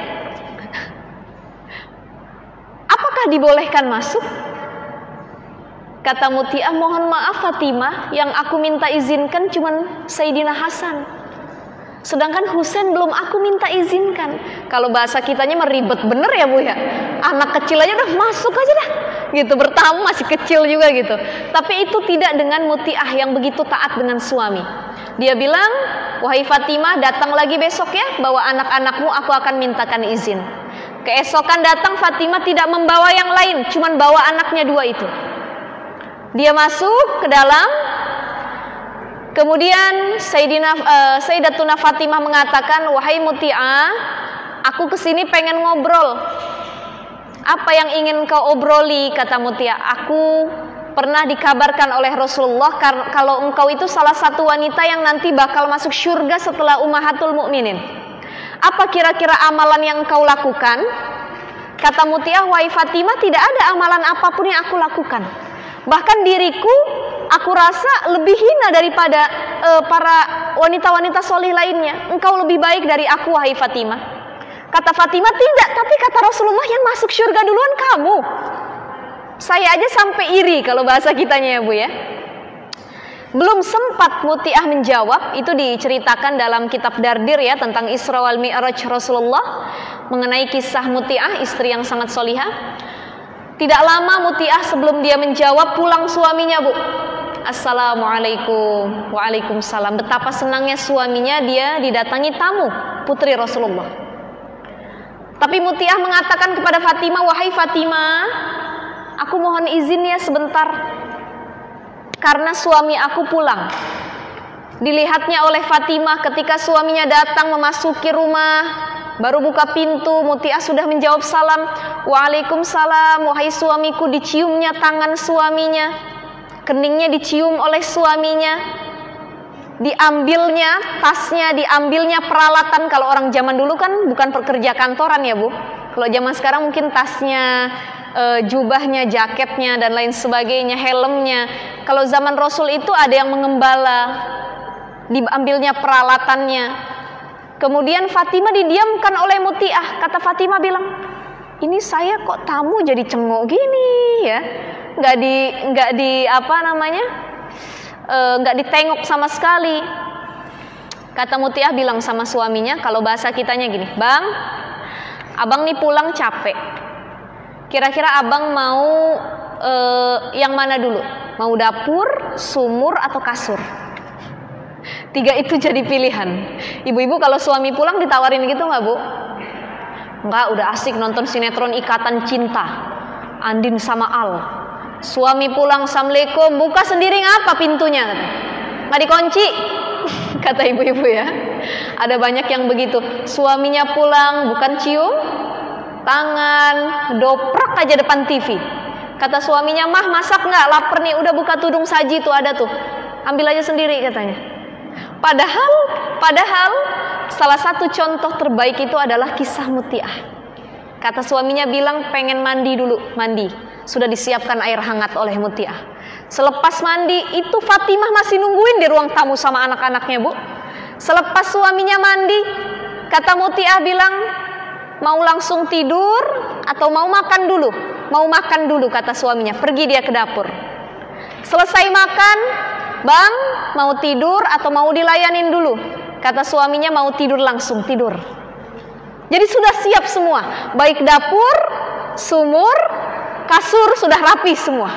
Apakah dibolehkan masuk? Kata Mutiah, mohon maaf Fatimah, yang aku minta izinkan cuman Sayyidina Hasan, sedangkan Husain belum aku minta izinkan. Kalau bahasa kitanya meribet bener ya Bu ya, anak kecil aja udah masuk aja dah gitu, bertamu masih kecil juga gitu. Tapi itu tidak dengan Mutiah yang begitu taat dengan suami. Dia bilang, wahai Fatimah, datang lagi besok ya, bawa anak-anakmu, aku akan mintakan izin. Keesokan datang Fatimah tidak membawa yang lain, cuman bawa anaknya dua itu. Dia masuk ke dalam. Kemudian Sayyidina uh, Sayyidatuna Fatimah mengatakan, wahai Mutiah, aku kesini pengen ngobrol. Apa yang ingin kau obroli? Kata Mutiah, aku pernah dikabarkan oleh Rasulullah kalau engkau itu salah satu wanita yang nanti bakal masuk surga setelah Ummahatul Mukminin. Apa kira-kira amalan yang kau lakukan? Kata Mutiah, wahai Fatimah, tidak ada amalan apapun yang aku lakukan. Bahkan diriku, aku rasa lebih hina daripada uh, para wanita-wanita solih lainnya. Engkau lebih baik dari aku, wahai Fatimah. Kata Fatimah, tidak, tapi kata Rasulullah yang masuk surga duluan kamu. Saya aja sampai iri kalau bahasa kitanya ya Bu ya. Belum sempat Mutiah menjawab, itu diceritakan dalam kitab Dardir ya, tentang Isra wal Mi'raj Rasulullah, mengenai kisah Mutiah, istri yang sangat solihah. Tidak lama Mutiah sebelum dia menjawab, pulang suaminya Bu. Assalamualaikum, waalaikumsalam. Betapa senangnya suaminya dia didatangi tamu putri Rasulullah. Tapi Mutiah mengatakan kepada Fatimah, wahai Fatimah, aku mohon izin ya sebentar, karena suami aku pulang. Dilihatnya oleh Fatimah ketika suaminya datang memasuki rumah, baru buka pintu, Mutiah sudah menjawab salam. Waalaikumsalam, wahai suamiku. Diciumnya tangan suaminya, keningnya dicium oleh suaminya, diambilnya tasnya, diambilnya peralatan. Kalau orang zaman dulu kan bukan pekerja kantoran ya Bu. Kalau zaman sekarang mungkin tasnya, e, jubahnya, jaketnya dan lain sebagainya, helmnya. Kalau zaman Rasul itu ada yang mengembala, diambilnya peralatannya. Kemudian Fatimah didiamkan oleh Mutiah. Kata Fatimah bilang, ini saya kok tamu jadi cengok gini ya, nggak di nggak di apa namanya, e, nggak ditengok sama sekali. Kata Mutiah bilang sama suaminya, kalau bahasa kitanya gini, "Bang, abang nih pulang capek. Kira-kira abang mau eh, yang mana dulu? Mau dapur, sumur, atau kasur?" Tiga itu jadi pilihan. Ibu-ibu kalau suami pulang ditawarin gitu nggak, Bu? Enggak, udah asik nonton sinetron Ikatan Cinta, Andin sama Al. Suami pulang, "Assalamualaikum," buka sendiri ngapa pintunya? Nggak dikunci. Kata ibu-ibu ya. Ada banyak yang begitu. Suaminya pulang bukan cium tangan, doprak aja depan T V. Kata suaminya, "Mah, masak nggak? Laper nih, udah buka tudung saji tuh ada tuh. Ambil aja sendiri," katanya. Padahal, padahal salah satu contoh terbaik itu adalah kisah Mutiah. Kata suaminya bilang pengen mandi dulu, mandi. Sudah disiapkan air hangat oleh Mutiah. Selepas mandi itu Fatimah masih nungguin di ruang tamu sama anak-anaknya, Bu. Selepas suaminya mandi, kata Mutiah bilang, "Mau langsung tidur atau mau makan dulu?" "Mau makan dulu," kata suaminya. Pergi dia ke dapur. Selesai makan, "Bang, mau tidur atau mau dilayanin dulu?" Kata suaminya, "Mau tidur langsung, tidur." Jadi sudah siap semua, baik dapur, sumur, kasur sudah rapi semua.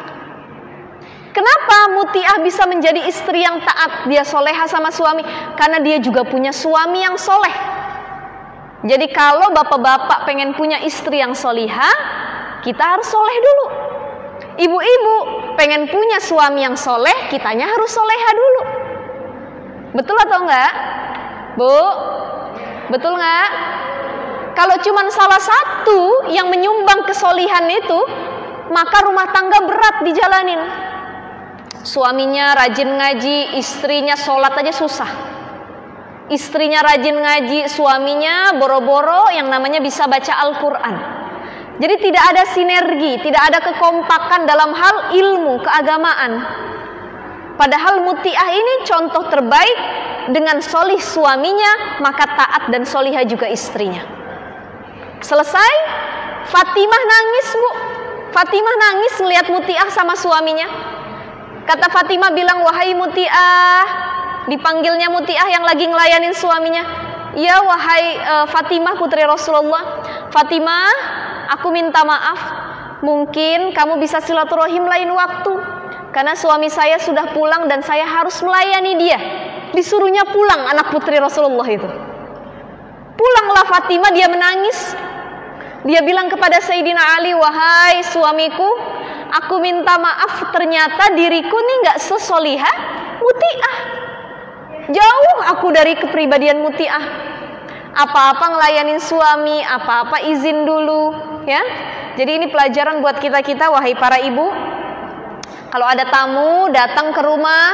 Kenapa Mutiah bisa menjadi istri yang taat? Dia soleha sama suami, karena dia juga punya suami yang soleh. Jadi kalau bapak-bapak pengen punya istri yang soliha, kita harus soleh dulu. Ibu-ibu pengen punya suami yang soleh, kitanya harus soleha dulu. Betul atau enggak, Bu? Betul enggak? Kalau cuma salah satu yang menyumbang kesolihan itu, maka rumah tangga berat dijalanin. Suaminya rajin ngaji, istrinya sholat aja susah. Istrinya rajin ngaji, suaminya boro-boro yang namanya bisa baca Al-Quran. Jadi tidak ada sinergi, tidak ada kekompakan dalam hal ilmu, keagamaan. Padahal Mutiah ini contoh terbaik, dengan solih suaminya, maka taat dan solihah juga istrinya. Selesai, Fatimah nangis, Bu. Fatimah nangis melihat Mutiah sama suaminya. Kata Fatimah bilang, "Wahai Mutiah," dipanggilnya Mutiah yang lagi ngelayanin suaminya. "Ya wahai uh, Fatimah putri Rasulullah, Fatimah, aku minta maaf, mungkin kamu bisa silaturahim lain waktu, karena suami saya sudah pulang dan saya harus melayani dia." Disuruhnya pulang anak putri Rasulullah itu. Pulanglah Fatimah, dia menangis. Dia bilang kepada Sayyidina Ali, "Wahai suamiku, aku minta maaf, ternyata diriku nih gak sesoliha Mutiah. Jauh aku dari kepribadian Mutiah. Apa-apa ngelayanin suami, apa-apa izin dulu, ya." Jadi ini pelajaran buat kita-kita, wahai para ibu. Kalau ada tamu datang ke rumah,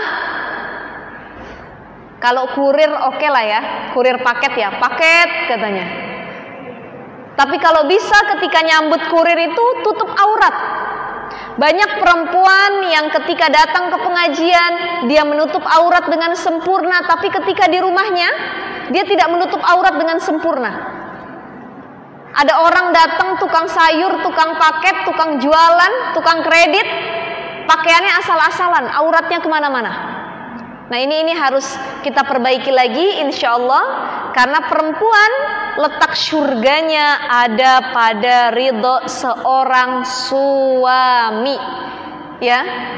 kalau kurir oke okay lah ya, kurir paket ya, paket katanya. Tapi kalau bisa ketika nyambut kurir itu tutup aurat. Banyak perempuan yang ketika datang ke pengajian, dia menutup aurat dengan sempurna, tapi ketika di rumahnya, dia tidak menutup aurat dengan sempurna. Ada orang datang, tukang sayur, tukang paket, tukang jualan, tukang kredit, pakaiannya asal-asalan, auratnya kemana-mana. Nah ini ini harus kita perbaiki lagi insya Allah, karena perempuan letak surganya ada pada ridho seorang suami, ya.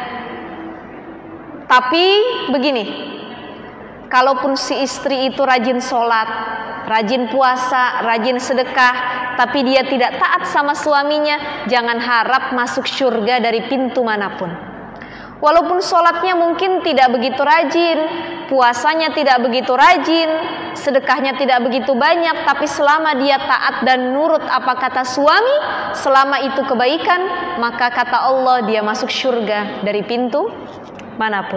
Tapi begini, kalaupun si istri itu rajin sholat, rajin puasa, rajin sedekah, tapi dia tidak taat sama suaminya, jangan harap masuk surga dari pintu manapun. Walaupun sholatnya mungkin tidak begitu rajin, puasanya tidak begitu rajin, sedekahnya tidak begitu banyak, tapi selama dia taat dan nurut apa kata suami, selama itu kebaikan, maka kata Allah dia masuk surga dari pintu manapun.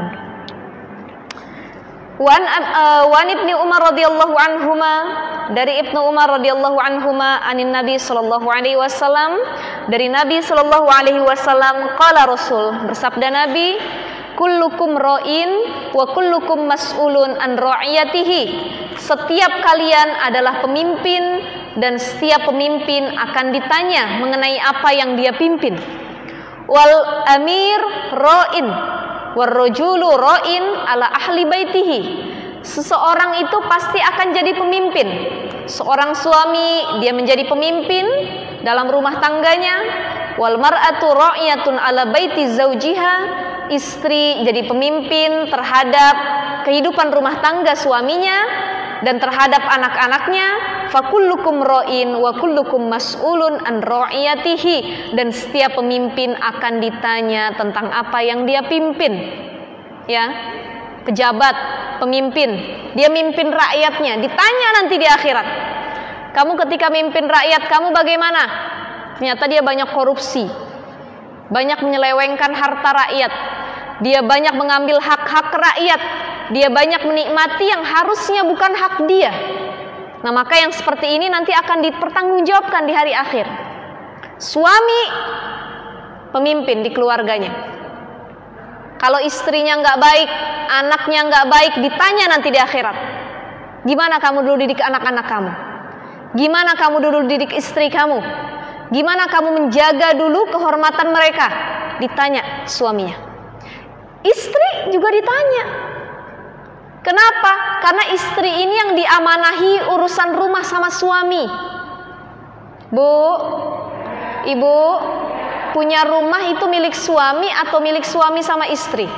Wan uh, Wan Ibnu Umar radhiyallahu anhuma, dari Ibnu Umar radhiyallahu anhuma anin Nabi sallallahu alaihi wasallam, dari Nabi sallallahu alaihi wasallam, qala Rasul, bersabda Nabi, kullukum ra'in wa kullukum mas'ulun an ra'iyatihi. Setiap kalian adalah pemimpin dan setiap pemimpin akan ditanya mengenai apa yang dia pimpin. Wal amir ra'in war rajulu ra'in ala ahli baitihi. seseorang itu pasti akan jadi pemimpin. Seorang suami dia menjadi pemimpin dalam rumah tangganya. Wal mar'atu ra'iyatun ala baiti zaujiha, istri jadi pemimpin terhadap kehidupan rumah tangga suaminya dan terhadap anak-anaknya. Fakullukum ra'in wa kullukum mas'ulun an ra'iyatihi, dan setiap pemimpin akan ditanya tentang apa yang dia pimpin. Ya, pejabat, pemimpin, dia mimpin rakyatnya, ditanya nanti di akhirat. Kamu ketika mimpin rakyat kamu bagaimana? Ternyata dia banyak korupsi, banyak menyelewengkan harta rakyat, dia banyak mengambil hak-hak rakyat, dia banyak menikmati yang harusnya bukan hak dia. Nah, maka yang seperti ini nanti akan dipertanggungjawabkan di hari akhir. Suami pemimpin di keluarganya, kalau istrinya nggak baik, anaknya nggak baik, ditanya nanti di akhirat, gimana kamu dulu didik anak-anak kamu, gimana kamu dulu didik istri kamu, gimana kamu menjaga dulu kehormatan mereka, ditanya suaminya. Istri juga ditanya. Kenapa? Karena istri ini yang diamanahi urusan rumah sama suami. Bu, ibu, punya rumah itu milik suami atau milik suami sama istri?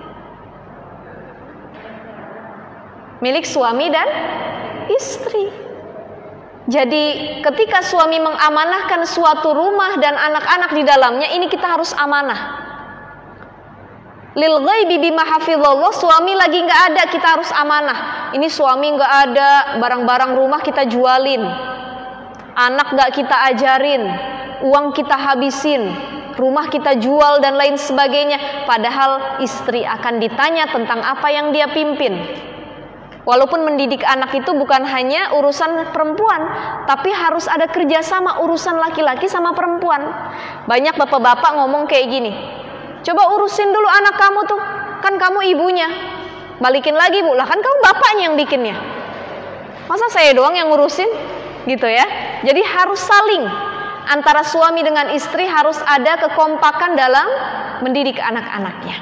Milik suami dan istri. Jadi ketika suami mengamanahkan suatu rumah dan anak-anak di dalamnya, ini kita harus amanah. Lil ghaibi bima hafizallah, suami lagi nggak ada, kita harus amanah. Ini suami nggak ada, barang-barang rumah kita jualin, anak nggak kita ajarin, uang kita habisin, rumah kita jual dan lain sebagainya. Padahal istri akan ditanya tentang apa yang dia pimpin. Walaupun mendidik anak itu bukan hanya urusan perempuan, tapi harus ada kerjasama urusan laki-laki sama perempuan. Banyak bapak-bapak ngomong kayak gini, coba urusin dulu anak kamu tuh, kan kamu ibunya. Balikin lagi, Bu, lah kan kamu bapaknya yang bikinnya. Masa saya doang yang ngurusin? Gitu ya. Jadi harus saling, antara suami dengan istri harus ada kekompakan dalam mendidik anak-anaknya.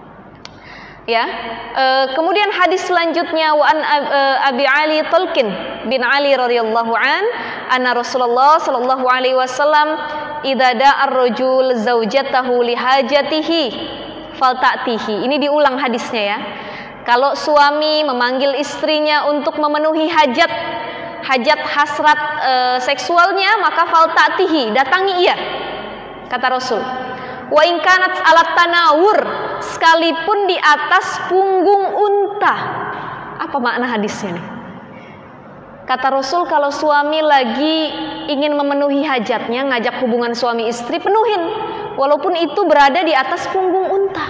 Ya. E, kemudian hadis selanjutnya, wa an e, Abi Ali Talqin bin Ali radhiyallahu an, anna Rasulullah sallallahu alaihi wasallam idza da'a ar-rajul zaujatahu li hajatihi falta'tihi. Ini diulang hadisnya ya. Kalau suami memanggil istrinya untuk memenuhi hajat hajat hasrat e, seksualnya, maka falta'tihi, datangi ia. Kata Rasul. Wa in kanat alat tanawur, sekalipun di atas punggung unta. Apa makna hadisnya nih? Kata Rasul, kalau suami lagi ingin memenuhi hajatnya, ngajak hubungan suami istri, penuhin, walaupun itu berada di atas punggung unta.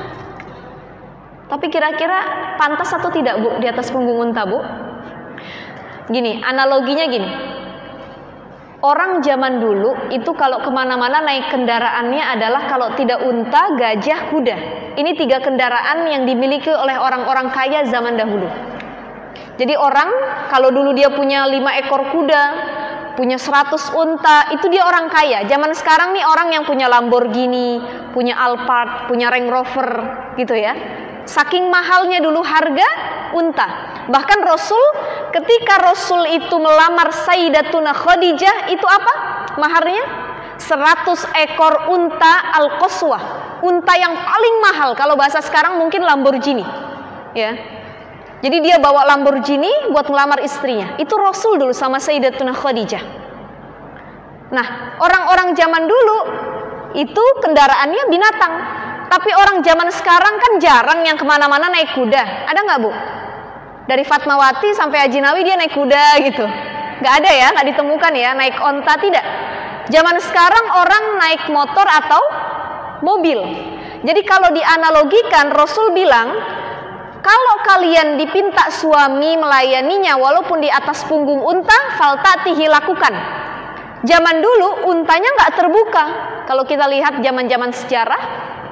Tapi kira-kira pantas atau tidak, Bu, di atas punggung unta, Bu? Gini, analoginya gini. Orang zaman dulu itu kalau kemana-mana naik kendaraannya adalah kalau tidak unta, gajah, kuda. Ini tiga kendaraan yang dimiliki oleh orang-orang kaya zaman dahulu. Jadi orang kalau dulu dia punya lima ekor kuda, punya seratus unta, itu dia orang kaya. Zaman sekarang nih orang yang punya Lamborghini, punya Alphard, punya Range Rover gitu ya. Saking mahalnya dulu harga unta. Bahkan Rasul, ketika Rasul itu melamar Sayyidatuna Khadijah, itu apa maharnya? seratus ekor unta Al-Qaswah. Unta yang paling mahal, kalau bahasa sekarang mungkin Lamborghini. Ya. Jadi dia bawa Lamborghini buat melamar istrinya. Itu Rasul dulu sama Sayyidatuna Khadijah. Nah, orang-orang zaman dulu itu kendaraannya binatang. Tapi orang zaman sekarang kan jarang yang kemana-mana naik kuda. Ada nggak, Bu? Dari Fatmawati sampai Haji Nawi dia naik kuda gitu. Nggak ada ya, nggak ditemukan ya, naik onta, tidak. Zaman sekarang orang naik motor atau mobil. Jadi kalau dianalogikan, Rasul bilang, kalau kalian dipinta suami melayaninya walaupun di atas punggung unta, faltatihi, lakukan. Zaman dulu untanya nggak terbuka. Kalau kita lihat zaman-zaman sejarah,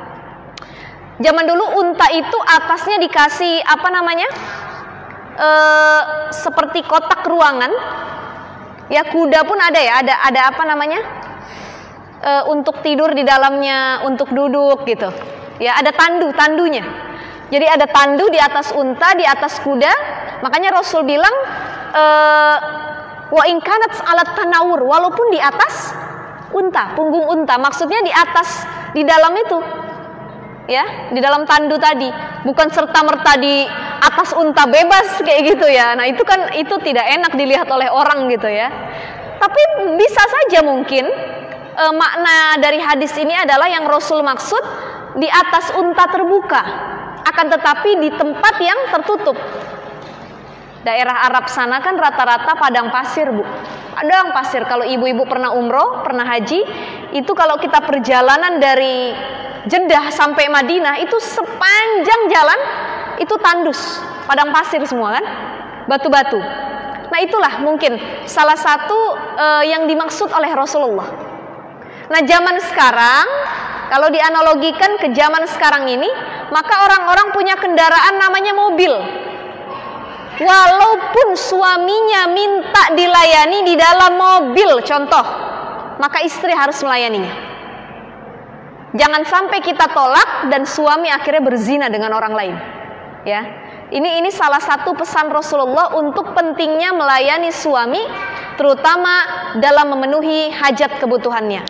zaman dulu unta itu atasnya dikasih apa namanya, e, seperti kotak ruangan. Ya, kuda pun ada ya, ada ada apa namanya, e, untuk tidur di dalamnya, untuk duduk gitu. Ya, ada tandu tandunya. Jadi ada tandu di atas unta, di atas kuda, Makanya Rasul bilang e, wa in kanat alat tanawur, walaupun di atas unta, punggung unta, maksudnya di atas, di dalam itu, ya, di dalam tandu tadi, bukan serta merta di atas unta bebas kayak gitu ya. Nah itu kan itu tidak enak dilihat oleh orang gitu ya. Tapi bisa saja mungkin e, makna dari hadis ini adalah yang Rasul maksud di atas unta terbuka, akan tetapi di tempat yang tertutup. Daerah Arab sana kan rata-rata padang pasir, Bu. Padang pasir. Kalau ibu-ibu pernah umroh, pernah haji, itu kalau kita perjalanan dari Jeddah sampai Madinah, itu sepanjang jalan itu tandus, padang pasir semua kan, batu-batu. Nah itulah mungkin salah satu uh, yang dimaksud oleh Rasulullah. Nah zaman sekarang, kalau dianalogikan ke zaman sekarang ini, maka orang-orang punya kendaraan namanya mobil. Walaupun suaminya minta dilayani di dalam mobil, contoh, maka istri harus melayaninya. Jangan sampai kita tolak dan suami akhirnya berzina dengan orang lain. Ya, ini ini salah satu pesan Rasulullah untuk pentingnya melayani suami, terutama dalam memenuhi hajat kebutuhannya.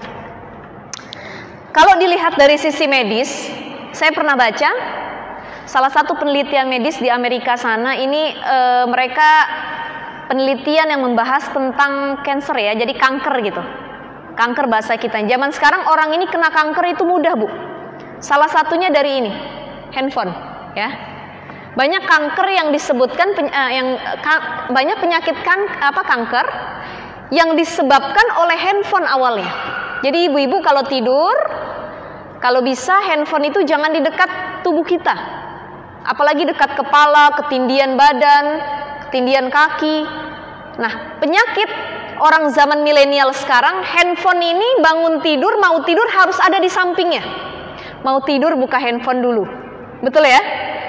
Kalau dilihat dari sisi medis, saya pernah baca salah satu penelitian medis di Amerika sana ini e, mereka penelitian yang membahas tentang kanker ya, jadi kanker gitu. Kanker bahasa kita. Zaman sekarang orang ini kena kanker itu mudah, Bu. Salah satunya dari ini, handphone, ya. Banyak kanker yang disebutkan uh, yang ka, banyak penyakit kan, apa kanker yang disebabkan oleh handphone awalnya. Jadi ibu-ibu kalau tidur, kalau bisa handphone itu jangan di dekat tubuh kita. Apalagi dekat kepala, ketindian badan, ketindian kaki. Nah, penyakit orang zaman milenial sekarang, handphone ini bangun tidur, mau tidur harus ada di sampingnya. Mau tidur buka handphone dulu. Betul ya?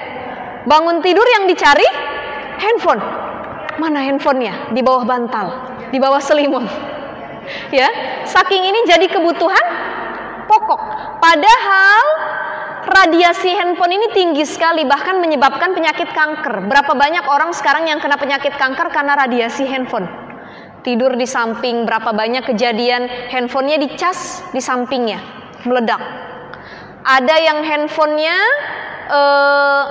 Bangun tidur yang dicari handphone. Mana handphonenya? Di bawah bantal, di bawah selimut. Ya, saking ini jadi kebutuhan pokok. Padahal radiasi handphone ini tinggi sekali, bahkan menyebabkan penyakit kanker. Berapa banyak orang sekarang yang kena penyakit kanker karena radiasi handphone? Tidur di samping, berapa banyak kejadian handphonenya dicas di sampingnya, meledak. Ada yang handphonenya eh,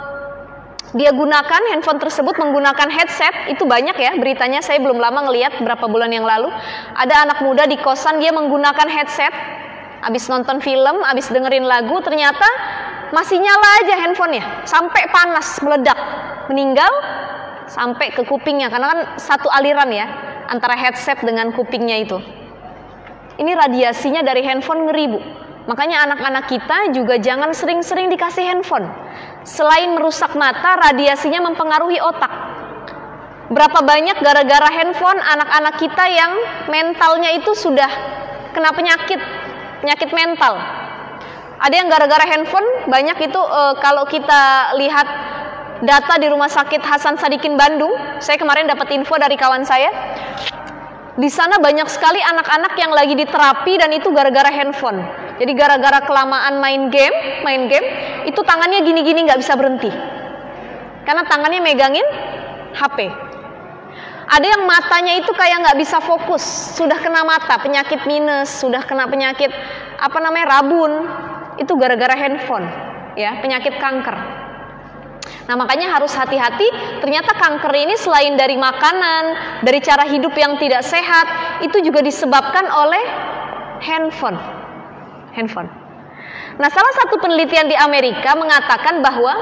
dia gunakan, handphone tersebut menggunakan headset, itu banyak ya beritanya, saya belum lama ngelihat berapa bulan yang lalu. Ada anak muda di kosan, dia menggunakan headset, habis nonton film, habis dengerin lagu, ternyata masih nyala aja handphonenya, sampai panas, meledak, meninggal sampai ke kupingnya, karena kan satu aliran ya, antara headset dengan kupingnya itu. Ini radiasinya dari handphone ngeri, Bu. Makanya anak-anak kita juga jangan sering-sering dikasih handphone. Selain merusak mata, radiasinya mempengaruhi otak. Berapa banyak gara-gara handphone anak-anak kita yang mentalnya itu sudah kena penyakit, penyakit mental. Ada yang gara-gara handphone, banyak itu e, kalau kita lihat data di Rumah Sakit Hasan Sadikin Bandung, saya kemarin dapat info dari kawan saya. Di sana banyak sekali anak-anak yang lagi diterapi dan itu gara-gara handphone. Jadi gara-gara kelamaan main game, main game, itu tangannya gini-gini nggak bisa berhenti. Karena tangannya megangin H P. Ada yang matanya itu kayak nggak bisa fokus, sudah kena mata, penyakit minus, sudah kena penyakit apa namanya rabun, itu gara-gara handphone, ya, penyakit kanker. Nah makanya harus hati-hati, ternyata kanker ini selain dari makanan, dari cara hidup yang tidak sehat, itu juga disebabkan oleh handphone. handphone. Nah salah satu penelitian di Amerika mengatakan bahwa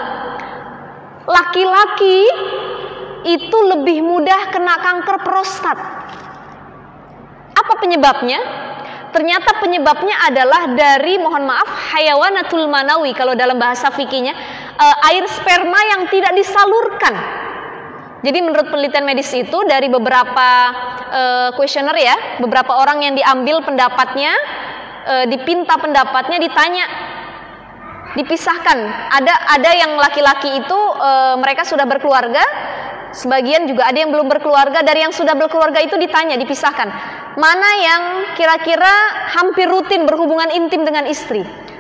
laki-laki itu lebih mudah kena kanker prostat. Apa penyebabnya? Ternyata penyebabnya adalah dari, mohon maaf, hayawanatul manawi kalau dalam bahasa fikihnya, air sperma yang tidak disalurkan. Jadi menurut penelitian medis itu dari beberapa kuesioner uh, ya, beberapa orang yang diambil pendapatnya, uh, dipinta pendapatnya, ditanya, dipisahkan. Ada ada yang laki-laki itu uh, mereka sudah berkeluarga, sebagian juga ada yang belum berkeluarga. Dari yang sudah berkeluarga itu ditanya, dipisahkan. Mana yang kira-kira hampir rutin berhubungan intim dengan istri?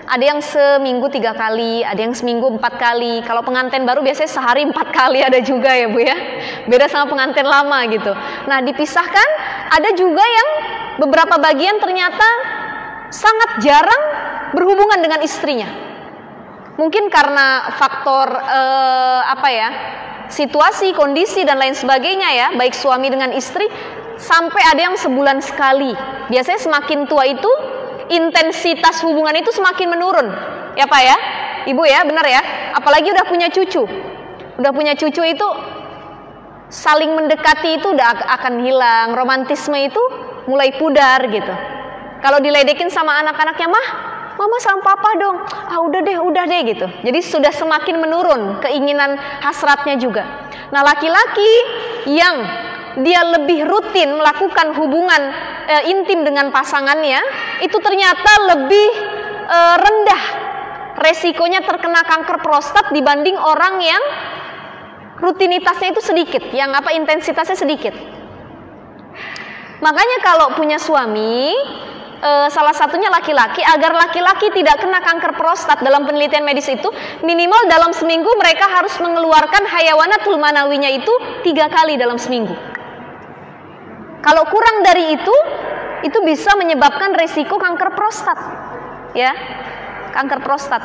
Ada yang seminggu tiga kali, ada yang seminggu empat kali. Kalau pengantin baru biasanya sehari empat kali ada juga ya Bu ya. Beda sama pengantin lama gitu. Nah dipisahkan, ada juga yang beberapa bagian ternyata sangat jarang berhubungan dengan istrinya. Mungkin karena faktor eh, apa ya, situasi, kondisi dan lain sebagainya ya, baik suami dengan istri, sampai ada yang sebulan sekali. Biasanya semakin tua itu intensitas hubungan itu semakin menurun, ya Pak ya, Ibu ya, benar ya. Apalagi udah punya cucu, udah punya cucu itu saling mendekati itu udah akan hilang, romantisme itu mulai pudar gitu. Kalau diledekin sama anak-anaknya, mah, mama sama papa dong, ah udah deh, udah deh gitu. Jadi sudah semakin menurun keinginan hasratnya juga. Nah laki-laki yang dia lebih rutin melakukan hubungan e, intim dengan pasangannya, itu ternyata lebih e, rendah resikonya terkena kanker prostat dibanding orang yang rutinitasnya itu sedikit, yang apa intensitasnya sedikit. Makanya kalau punya suami, e, salah satunya laki-laki, agar laki-laki tidak kena kanker prostat dalam penelitian medis itu, minimal dalam seminggu mereka harus mengeluarkan hayawanatul manawinya itu tiga kali dalam seminggu. Kalau kurang dari itu, itu bisa menyebabkan risiko kanker prostat, ya, kanker prostat.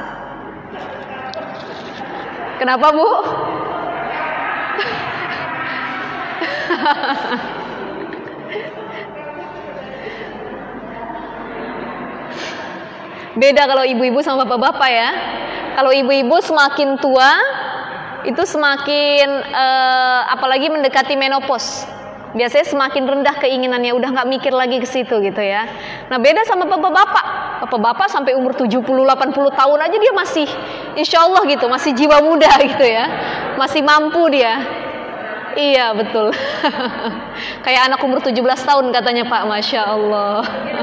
Kenapa Bu? Beda kalau ibu-ibu sama bapak-bapak ya. Kalau ibu-ibu semakin tua, itu semakin eh, apalagi mendekati menopause. Biasanya semakin rendah keinginannya, udah nggak mikir lagi ke situ gitu ya. Nah beda sama bapak-bapak. Bapak-bapak sampai umur tujuh puluh delapan puluh tahun aja dia masih insya Allah gitu, masih jiwa muda gitu ya. Masih mampu dia. Iya betul. Kayak anak umur tujuh belas tahun katanya Pak, Masya Allah.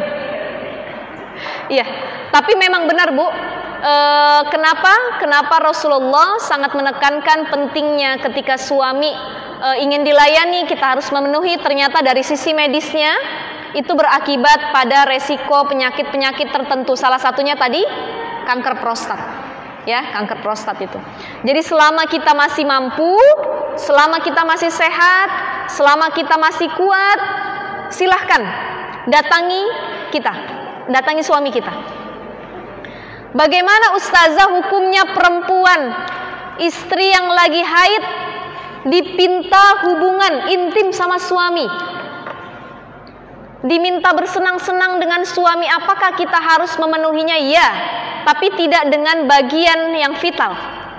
Iya, tapi memang benar Bu. E, kenapa? Kenapa Rasulullah sangat menekankan pentingnya ketika suami e, ingin dilayani, kita harus memenuhi. Ternyata dari sisi medisnya itu berakibat pada resiko penyakit-penyakit tertentu. Salah satunya tadi kanker prostat, ya, kanker prostat itu. Jadi selama kita masih mampu, selama kita masih sehat, selama kita masih kuat, silahkan datangi kita, datangi suami kita. Bagaimana Ustazah hukumnya perempuan, istri yang lagi haid dipinta hubungan intim sama suami, diminta bersenang-senang dengan suami, apakah kita harus memenuhinya? Ya, tapi tidak dengan bagian yang vital.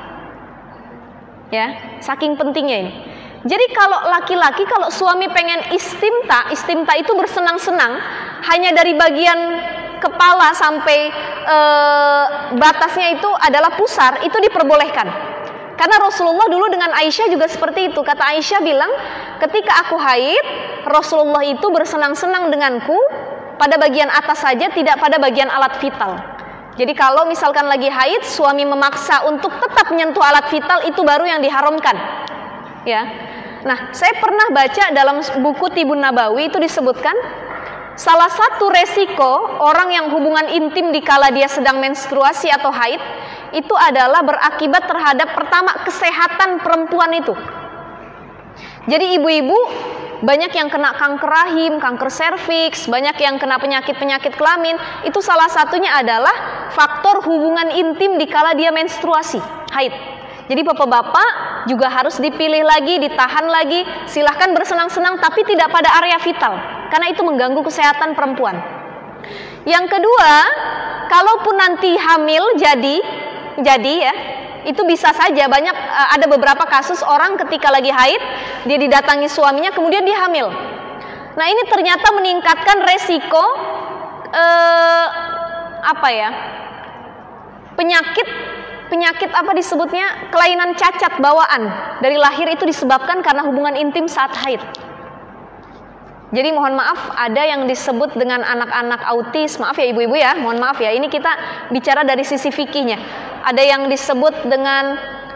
Ya, saking pentingnya ini. Jadi kalau laki-laki, kalau suami pengen istimta, istimta itu bersenang-senang hanya dari bagian kepala sampai e, batasnya itu adalah pusar, itu diperbolehkan. Karena Rasulullah dulu dengan Aisyah juga seperti itu. Kata Aisyah bilang, ketika aku haid, Rasulullah itu bersenang-senang denganku pada bagian atas saja, tidak pada bagian alat vital. Jadi kalau misalkan lagi haid, suami memaksa untuk tetap menyentuh alat vital, itu baru yang diharamkan. Ya. Nah, saya pernah baca dalam buku Tibun Nabawi itu disebutkan, salah satu resiko orang yang hubungan intim dikala dia sedang menstruasi atau haid, itu adalah berakibat terhadap pertama kesehatan perempuan itu. Jadi ibu-ibu banyak yang kena kanker rahim, kanker serviks, banyak yang kena penyakit-penyakit kelamin. Itu salah satunya adalah faktor hubungan intim dikala dia menstruasi, haid. Jadi bapak-bapak juga harus dipilih lagi, ditahan lagi. Silahkan bersenang-senang tapi tidak pada area vital, karena itu mengganggu kesehatan perempuan. Yang kedua, kalaupun nanti hamil jadi, jadi ya, itu bisa saja banyak, ada beberapa kasus orang ketika lagi haid, dia didatangi suaminya kemudian dia hamil. Nah ini ternyata meningkatkan resiko eh, apa ya, penyakit penyakit apa disebutnya, kelainan cacat bawaan dari lahir, itu disebabkan karena hubungan intim saat haid. Jadi mohon maaf, ada yang disebut dengan anak-anak autis. Maaf ya ibu-ibu ya, mohon maaf ya. Ini kita bicara dari sisi fikihnya. Ada yang disebut dengan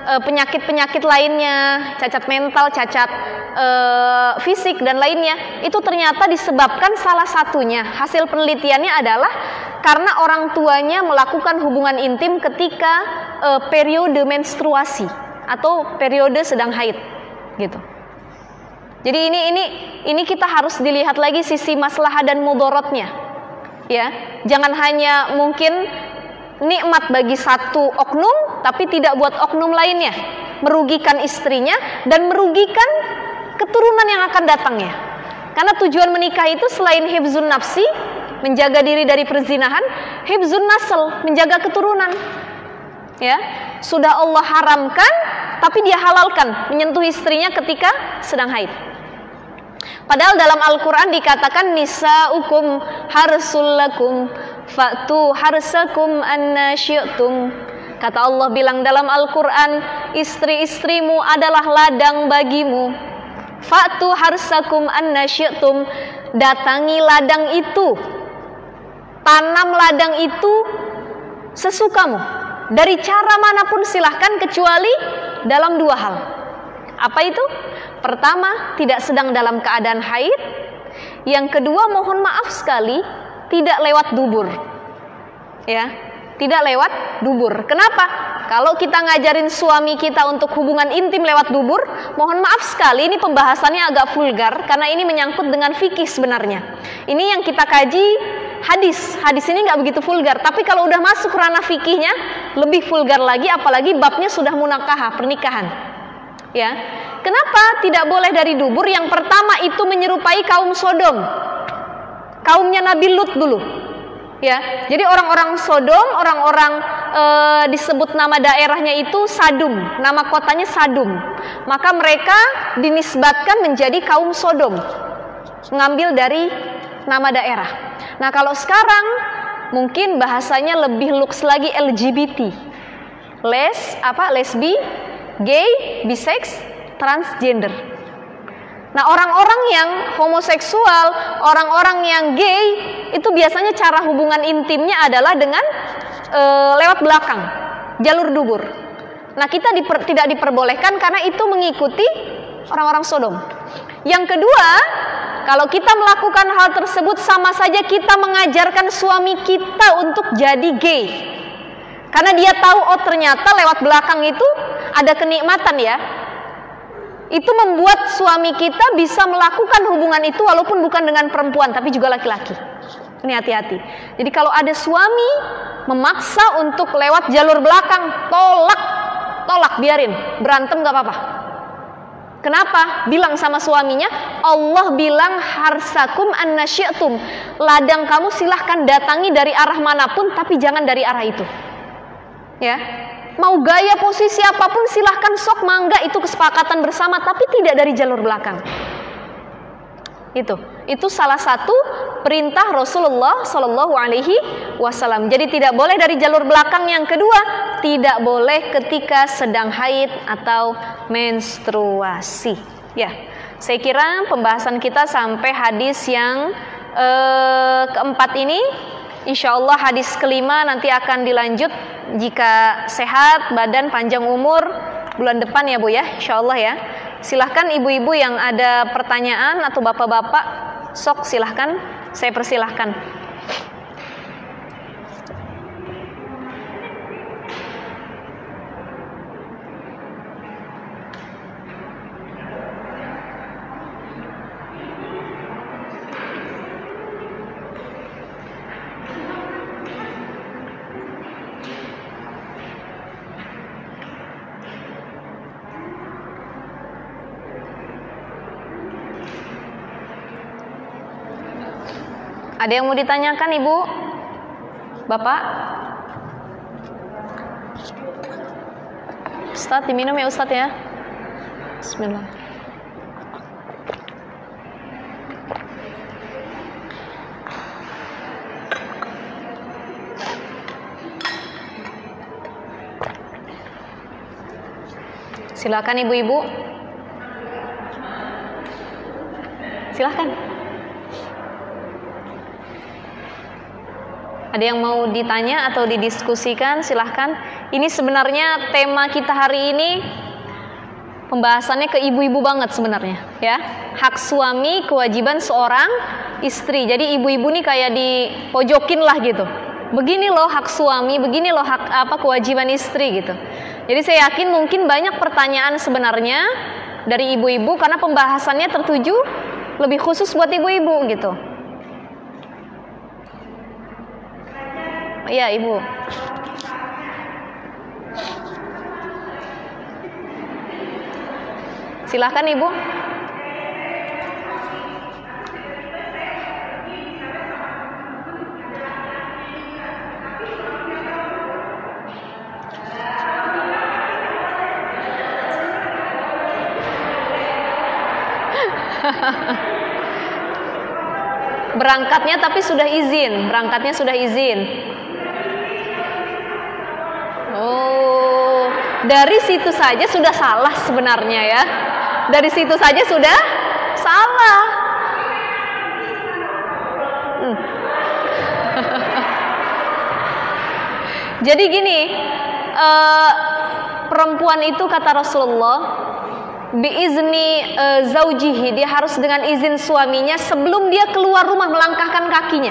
penyakit-penyakit lainnya, cacat mental, cacat e, fisik dan lainnya, itu ternyata disebabkan salah satunya, hasil penelitiannya adalah karena orang tuanya melakukan hubungan intim ketika e, periode menstruasi atau periode sedang haid, gitu. Jadi ini ini ini kita harus dilihat lagi sisi maslahat dan mudorotnya, ya. Jangan hanya mungkin nikmat bagi satu oknum, tapi tidak buat oknum lainnya, merugikan istrinya dan merugikan keturunan yang akan datangnya. Karena tujuan menikah itu selain hifzun nafsi, menjaga diri dari perzinahan, hifzun nasl, menjaga keturunan. Ya, sudah Allah haramkan, tapi dia halalkan menyentuh istrinya ketika sedang haid. Padahal dalam Al-Quran dikatakan nisa'ukum harsul lakum fa'tu harsakum anna syi'tum. Kata Allah bilang dalam Al-Quran, istri-istrimu adalah ladang bagimu. Fa'tu harsakum anna syi'tum. Datangi ladang itu, tanam ladang itu sesukamu, dari cara manapun silahkan, kecuali dalam dua hal. Apa itu? Pertama, tidak sedang dalam keadaan haid. Yang kedua, mohon maaf sekali, tidak lewat dubur. Ya, tidak lewat dubur. Kenapa? Kalau kita ngajarin suami kita untuk hubungan intim lewat dubur, mohon maaf sekali, ini pembahasannya agak vulgar karena ini menyangkut dengan fikih sebenarnya. Ini yang kita kaji hadis. Hadis ini nggak begitu vulgar, tapi kalau udah masuk ranah fikihnya lebih vulgar lagi, apalagi babnya sudah munakahah, pernikahan. Ya. Kenapa tidak boleh dari dubur? Yang pertama itu menyerupai kaum Sodom, kaumnya Nabi Lut dulu. Ya, jadi orang-orang Sodom, orang-orang e, disebut nama daerahnya itu Sadum, nama kotanya Sadum. Maka mereka dinisbatkan menjadi kaum Sodom, ngambil dari nama daerah. Nah, kalau sekarang mungkin bahasanya lebih luks lagi, L G B T, les apa, lesbi, gay, bisex, transgender. Nah, orang-orang yang homoseksual, orang-orang yang gay, itu biasanya cara hubungan intimnya adalah dengan e, lewat belakang, jalur dubur. Nah, kita diper, tidak diperbolehkan karena itu mengikuti orang-orang Sodom. Yang kedua, kalau kita melakukan hal tersebut sama saja kita mengajarkan suami kita untuk jadi gay. Karena dia tahu, oh ternyata lewat belakang itu ada kenikmatan ya. Itu membuat suami kita bisa melakukan hubungan itu walaupun bukan dengan perempuan, tapi juga laki-laki. Ini hati-hati. Jadi kalau ada suami memaksa untuk lewat jalur belakang, tolak, tolak, biarin, berantem gak apa-apa. Kenapa? Bilang sama suaminya, Allah bilang harsakum anna syi'tum, ladang kamu silahkan datangi dari arah manapun, tapi jangan dari arah itu. Ya. Mau gaya posisi apapun silahkan, sok, mangga, itu kesepakatan bersama, tapi tidak dari jalur belakang. Itu, itu salah satu perintah Rasulullah Shallallahu Alaihi Wasallam. Jadi tidak boleh dari jalur belakang. Yang kedua, tidak boleh ketika sedang haid atau menstruasi. Ya, saya kira pembahasan kita sampai hadis yang eh, keempat ini. Insya Allah hadis kelima nanti akan dilanjut jika sehat, badan, panjang umur bulan depan ya Bu ya, insya Allah ya. Silahkan ibu-ibu yang ada pertanyaan atau bapak-bapak, sok silahkan, saya persilahkan. Ada yang mau ditanyakan Ibu? Bapak? Ustadz, diminum ya Ustadz ya. Bismillah. Silakan ibu-ibu. Silakan. Ada yang mau ditanya atau didiskusikan? Silahkan. Ini sebenarnya tema kita hari ini pembahasannya ke ibu-ibu banget sebenarnya, ya. Hak suami, kewajiban seorang istri. Jadi ibu-ibu nih kayak dipojokin lah gitu. Begini loh hak suami, begini loh hak apa kewajiban istri gitu. Jadi saya yakin mungkin banyak pertanyaan sebenarnya dari ibu-ibu karena pembahasannya tertuju lebih khusus buat ibu-ibu gitu. Iya, Ibu. Silahkan Ibu. Berangkatnya tapi sudah izin, berangkatnya sudah izin. Oh, dari situ saja sudah salah sebenarnya ya. Dari situ saja sudah salah. Hmm. Jadi gini, uh, perempuan itu kata Rasulullah, biizni uh, zaujihi, dia harus dengan izin suaminya sebelum dia keluar rumah melangkahkan kakinya.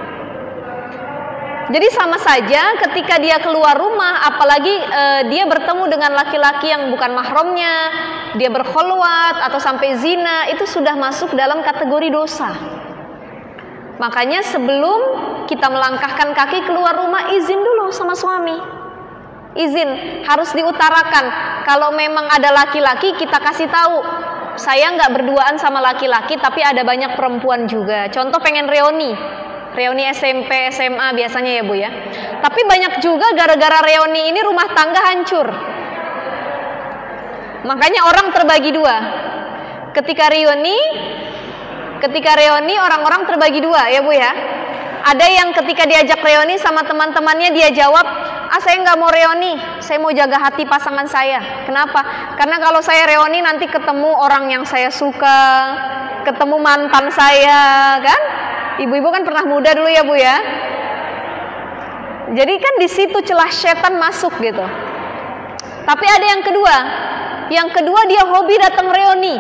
Jadi sama saja ketika dia keluar rumah, apalagi uh, dia bertemu dengan laki-laki yang bukan mahramnya, dia berkhulwat atau sampai zina, itu sudah masuk dalam kategori dosa. Makanya sebelum kita melangkahkan kaki keluar rumah, izin dulu sama suami. Izin harus diutarakan. Kalau memang ada laki-laki, kita kasih tahu, saya nggak berduaan sama laki-laki, tapi ada banyak perempuan juga. Contoh pengen reuni, reuni S M P, S M A biasanya ya Bu ya. Tapi banyak juga gara-gara reuni ini rumah tangga hancur. Makanya orang terbagi dua. Ketika reuni, ketika reuni orang-orang terbagi dua ya Bu ya. Ada yang ketika diajak reuni sama teman-temannya dia jawab, ah saya nggak mau reuni, saya mau jaga hati pasangan saya. Kenapa? Karena kalau saya reuni nanti ketemu orang yang saya suka, ketemu mantan saya, kan? Ibu-ibu kan pernah muda dulu ya Bu ya. Jadi kan di situ celah setan masuk gitu. Tapi ada yang kedua. Yang kedua dia hobi datang reuni.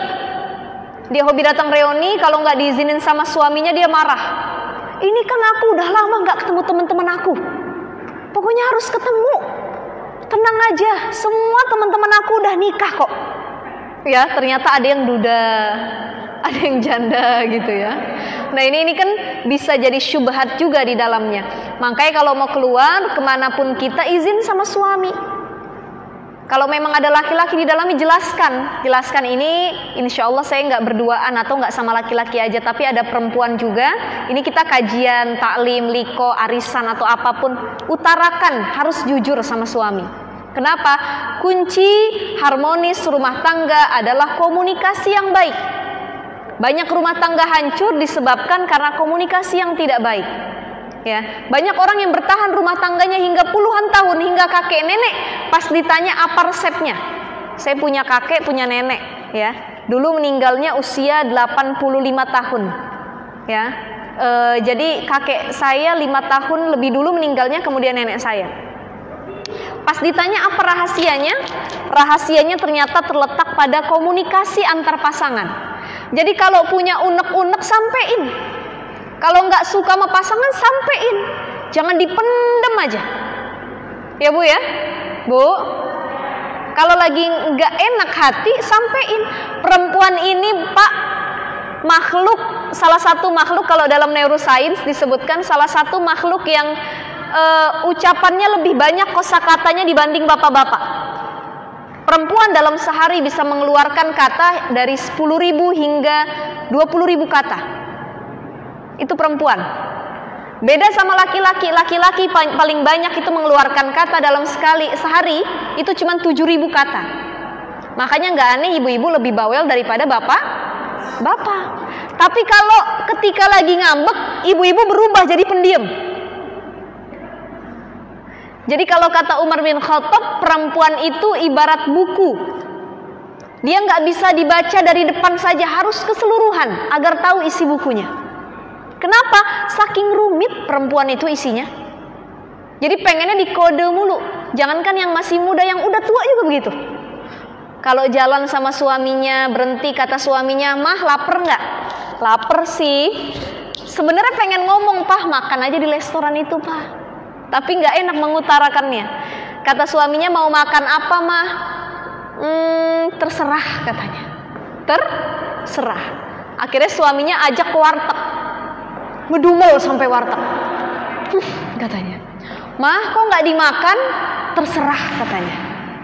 Dia hobi datang reuni, kalau nggak diizinin sama suaminya dia marah. Ini kan aku udah lama nggak ketemu teman-teman aku. Pokoknya harus ketemu. Tenang aja, semua teman-teman aku udah nikah kok. Ya, ternyata ada yang duda, ada yang janda gitu ya. Nah ini ini kan bisa jadi syubhat juga di dalamnya. Makanya kalau mau keluar kemanapun kita izin sama suami. Kalau memang ada laki-laki di dalamnya jelaskan, jelaskan ini insya Allah saya nggak berduaan atau nggak sama laki-laki aja, tapi ada perempuan juga. Ini kita kajian, taklim, liko, arisan atau apapun, utarakan harus jujur sama suami. Kenapa? Kunci harmonis rumah tangga adalah komunikasi yang baik. Banyak rumah tangga hancur disebabkan karena komunikasi yang tidak baik. Ya, banyak orang yang bertahan rumah tangganya hingga puluhan tahun, hingga kakek nenek pas ditanya apa resepnya. Saya punya kakek, punya nenek, ya. Dulu meninggalnya usia delapan puluh lima tahun. Ya. E, jadi kakek saya lima tahun lebih dulu meninggalnya, kemudian nenek saya. Pas ditanya apa rahasianya? Rahasianya ternyata terletak pada komunikasi antar pasangan. Jadi kalau punya unek-unek sampein. Kalau nggak suka sama pasangan, sampein. Jangan dipendem aja. Ya Bu ya? Bu, kalau lagi nggak enak hati, sampein. Perempuan ini Pak, makhluk, salah satu makhluk kalau dalam neuroscience disebutkan salah satu makhluk yang uh, ucapannya lebih banyak kosakatanya dibanding bapak-bapak. Perempuan dalam sehari bisa mengeluarkan kata dari sepuluh ribu hingga dua puluh ribu kata. Itu perempuan. Beda sama laki-laki. Laki-laki paling banyak itu mengeluarkan kata dalam sekali sehari itu cuma tujuh ribu kata. Makanya nggak aneh ibu-ibu lebih bawel daripada bapak. Bapak. Tapi kalau ketika lagi ngambek, ibu-ibu berubah jadi pendiam. Jadi kalau kata Umar bin Khattab, perempuan itu ibarat buku. Dia nggak bisa dibaca dari depan saja, harus keseluruhan agar tahu isi bukunya. Kenapa? Saking rumit perempuan itu isinya. Jadi pengennya dikode mulu. Jangankan yang masih muda, yang udah tua juga begitu. Kalau jalan sama suaminya, berhenti, kata suaminya, "Mah, lapar nggak?" "Lapar sih." Sebenarnya pengen ngomong, "Pah, makan aja di restoran itu, Pah." Tapi nggak enak mengutarakannya. Kata suaminya, "Mau makan apa, Mah?" Hmm, terserah katanya. Terserah. Akhirnya suaminya ajak ke warteg. Ngedumel sampai warteg. Huh, katanya. "Mah, kok nggak dimakan?" "Terserah," katanya.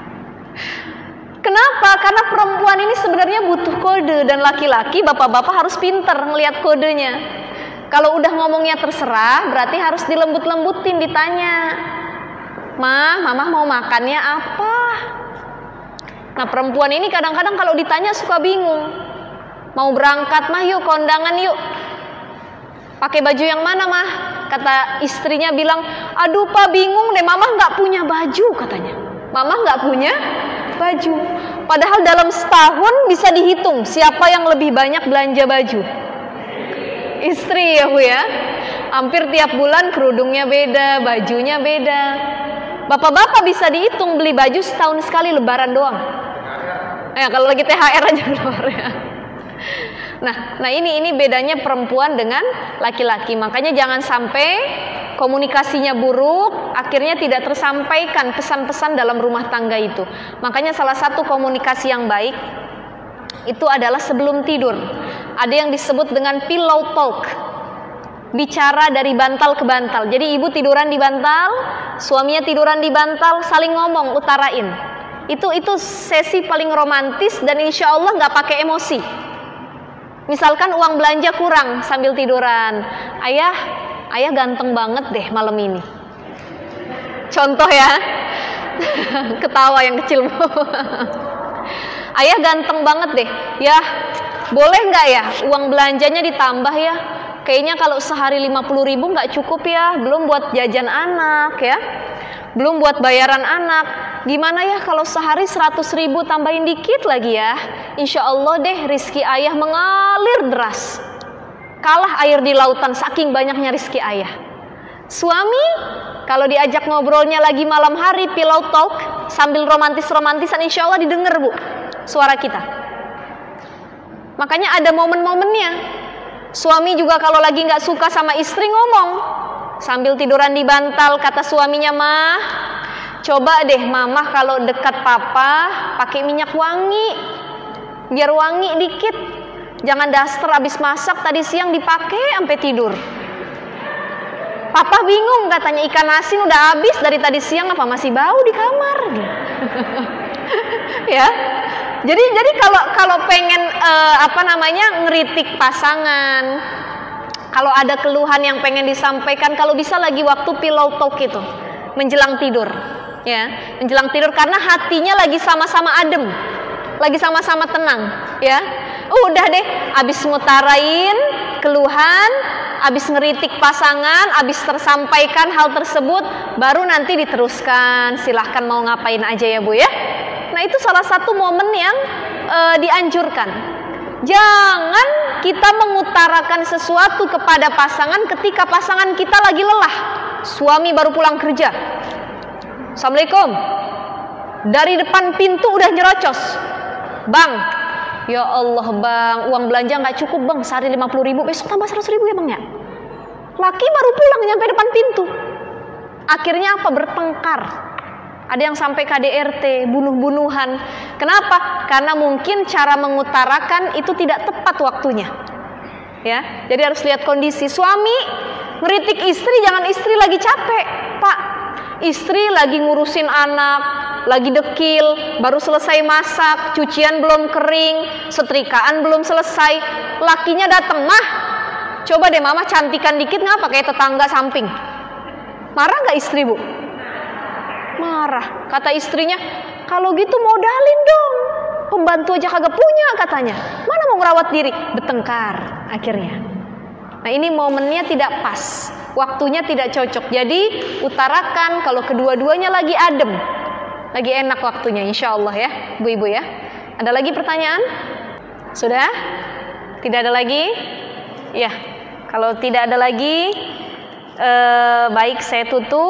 Kenapa? Karena perempuan ini sebenarnya butuh kode, dan laki-laki, bapak-bapak harus pinter ngelihat kodenya. Kalau udah ngomongnya terserah, berarti harus dilembut-lembutin, ditanya, "Mah, Mama mau makannya apa?" Nah, perempuan ini kadang-kadang kalau ditanya suka bingung. "Mau berangkat, Mah, yuk kondangan yuk." "Pakai baju yang mana, Mah?" Kata istrinya bilang, "Aduh, Pak, bingung deh, Mama nggak punya baju," katanya. Mama nggak punya baju. Padahal dalam setahun bisa dihitung siapa yang lebih banyak belanja baju. Istri ya Bu ya. Hampir tiap bulan kerudungnya beda, bajunya beda. Bapak-bapak bisa dihitung beli baju setahun sekali, lebaran doang. Ya, kalau lagi T H R aja keluar ya. Nah, nah ini ini bedanya perempuan dengan laki-laki. Makanya jangan sampai komunikasinya buruk, akhirnya tidak tersampaikan pesan-pesan dalam rumah tangga itu. Makanya salah satu komunikasi yang baik itu adalah sebelum tidur. Ada yang disebut dengan pillow talk. Bicara dari bantal ke bantal. Jadi ibu tiduran di bantal, suaminya tiduran di bantal, saling ngomong, utarain. Itu itu sesi paling romantis dan insya Allah nggak pakai emosi. Misalkan uang belanja kurang sambil tiduran, "Ayah, ayah ganteng banget deh malam ini." Contoh ya, ketawa yang kecil. "Ayah ganteng banget deh, ya boleh nggak ya uang belanjanya ditambah ya? Kayaknya kalau sehari lima puluh ribu nggak cukup ya, belum buat jajan anak ya, belum buat bayaran anak. Gimana ya kalau sehari seratus ribu tambahin dikit lagi ya? Insya Allah deh rizki ayah mengalir deras. Kalah air di lautan saking banyaknya rizki ayah." Suami kalau diajak ngobrolnya lagi malam hari pillow talk sambil romantis-romantisan, insya Allah didengar Bu suara kita. Makanya ada momen-momennya. Suami juga kalau lagi nggak suka sama istri ngomong sambil tiduran di bantal, kata suaminya, "Mah, coba deh Mama kalau dekat Papa pakai minyak wangi, biar wangi dikit. Jangan daster abis masak tadi siang dipakai sampai tidur." Papa bingung, katanya, "Ikan asin udah habis dari tadi siang, apa masih bau di kamar?" Ya. Jadi jadi kalau kalau pengen uh, apa namanya ngeritik pasangan, kalau ada keluhan yang pengen disampaikan, kalau bisa lagi waktu pillow talk itu menjelang tidur, ya, menjelang tidur karena hatinya lagi sama-sama adem, lagi sama-sama tenang, ya. Udah deh, abis ngutarain keluhan, abis ngeritik pasangan, abis tersampaikan hal tersebut, baru nanti diteruskan. Silahkan mau ngapain aja ya Bu ya. Nah itu salah satu momen yang e, dianjurkan. Jangan kita mengutarakan sesuatu kepada pasangan ketika pasangan kita lagi lelah. Suami baru pulang kerja, "Assalamualaikum." Dari depan pintu udah nyerocos, "Bang, ya Allah Bang, uang belanja nggak cukup Bang, sehari lima puluh ribu, besok tambah seratus ribu ya Bang ya." Laki baru pulang nyampe depan pintu. Akhirnya apa? Bertengkar. Ada yang sampai K D R T, bunuh-bunuhan. Kenapa? Karena mungkin cara mengutarakan itu tidak tepat waktunya. Ya, jadi harus lihat kondisi. Suami ngeritik istri, jangan istri lagi capek, Pak. Istri lagi ngurusin anak, lagi dekil, baru selesai masak, cucian belum kering, setrikaan belum selesai. Lakinya datang, "Mah, coba deh Mama cantikan dikit, ngapa kayak tetangga samping." Marah nggak istri Bu? Marah. Kata istrinya, "Kalau gitu modalin dong, pembantu aja kagak punya," katanya. "Mana mau ngerawat diri?" Bertengkar akhirnya. Nah ini momennya tidak pas, waktunya tidak cocok. Jadi utarakan kalau kedua-duanya lagi adem, lagi enak waktunya, insya Allah ya Bu-ibu ya. Ada lagi pertanyaan? Sudah? Tidak ada lagi? Ya, kalau tidak ada lagi, eh, baik saya tutup.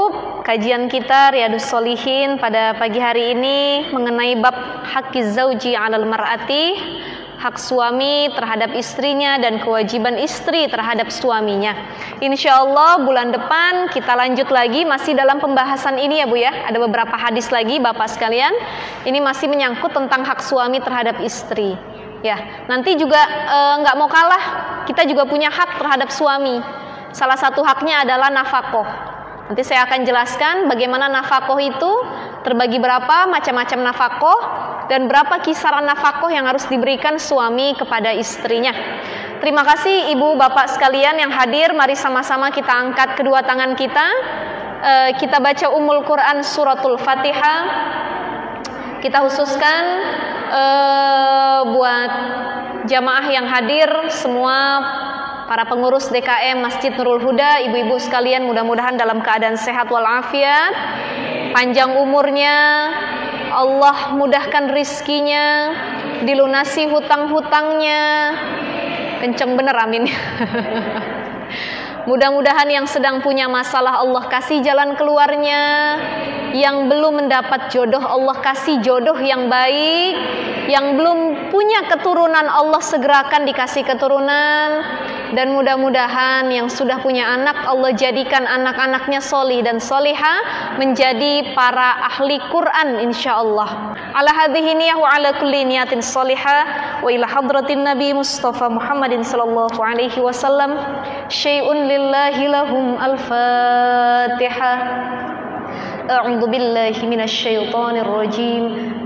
kajian kita Riyadhus Shalihin pada pagi hari ini mengenai bab haqqiz zauji 'alal mar'ati, hak suami terhadap istrinya dan kewajiban istri terhadap suaminya. Insya Allah bulan depan kita lanjut lagi masih dalam pembahasan ini ya Bu ya. Ada beberapa hadis lagi Bapak sekalian. Ini masih menyangkut tentang hak suami terhadap istri. Ya, nanti juga nggak e, mau kalah, kita juga punya hak terhadap suami. Salah satu haknya adalah nafkah. Nanti saya akan jelaskan bagaimana nafkah itu terbagi berapa macam-macam nafkah dan berapa kisaran nafkah yang harus diberikan suami kepada istrinya. Terima kasih ibu bapak sekalian yang hadir. Mari sama-sama kita angkat kedua tangan kita. E, kita baca Ummul Quran suratul Fatihah. Kita khususkan e, buat jamaah yang hadir semua, para pengurus D K M Masjid Nurul Huda, ibu-ibu sekalian mudah-mudahan dalam keadaan sehat walafiat, panjang umurnya, Allah mudahkan rizkinya, dilunasi hutang-hutangnya, kenceng bener amin. Mudah-mudahan yang sedang punya masalah Allah kasih jalan keluarnya, yang belum mendapat jodoh Allah kasih jodoh yang baik, yang belum punya keturunan Allah segerakan dikasih keturunan, dan mudah-mudahan yang sudah punya anak Allah jadikan anak-anaknya solih dan solihah menjadi para ahli Quran insyaallah. Ala hadhihi niyah wa ala kulli niyatin solihah wa ila hadratin Nabi Mustafa Muhammadin sallallahu alaihi wasallam. Syai'un lillahi lahum al-Fatihah. A'udzu billahi minasy syaithanir rajim.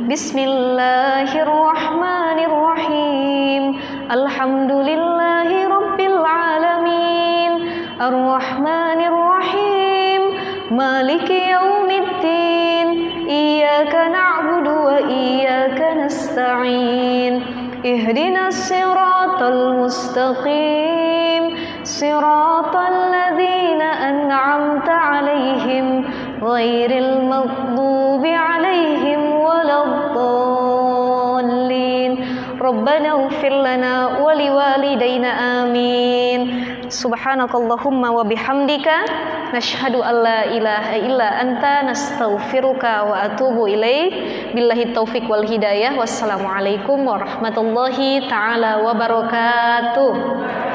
Bismillahirrahmanirrahim. Alhamdulillahi rabbil alamin. Arrahmanir rahim. Maliki yaumiddin. Iyyaka na'budu wa iyyaka nasta'in. Ihdinas siratal mustaqim. Siratal ladzina an'amta 'alaihim ghairil maghdubi 'alaihim waladdallin. Rabbana ighfir lana wa liwalidayna amin. Subhanakallahumma wa bihamdika nashhadu an la ilaha illa anta nastaghfiruka wa atubu ilaik. Billahi taufik wal hidayah. Wassalamualaikum warahmatullahi taala wabarakatuh.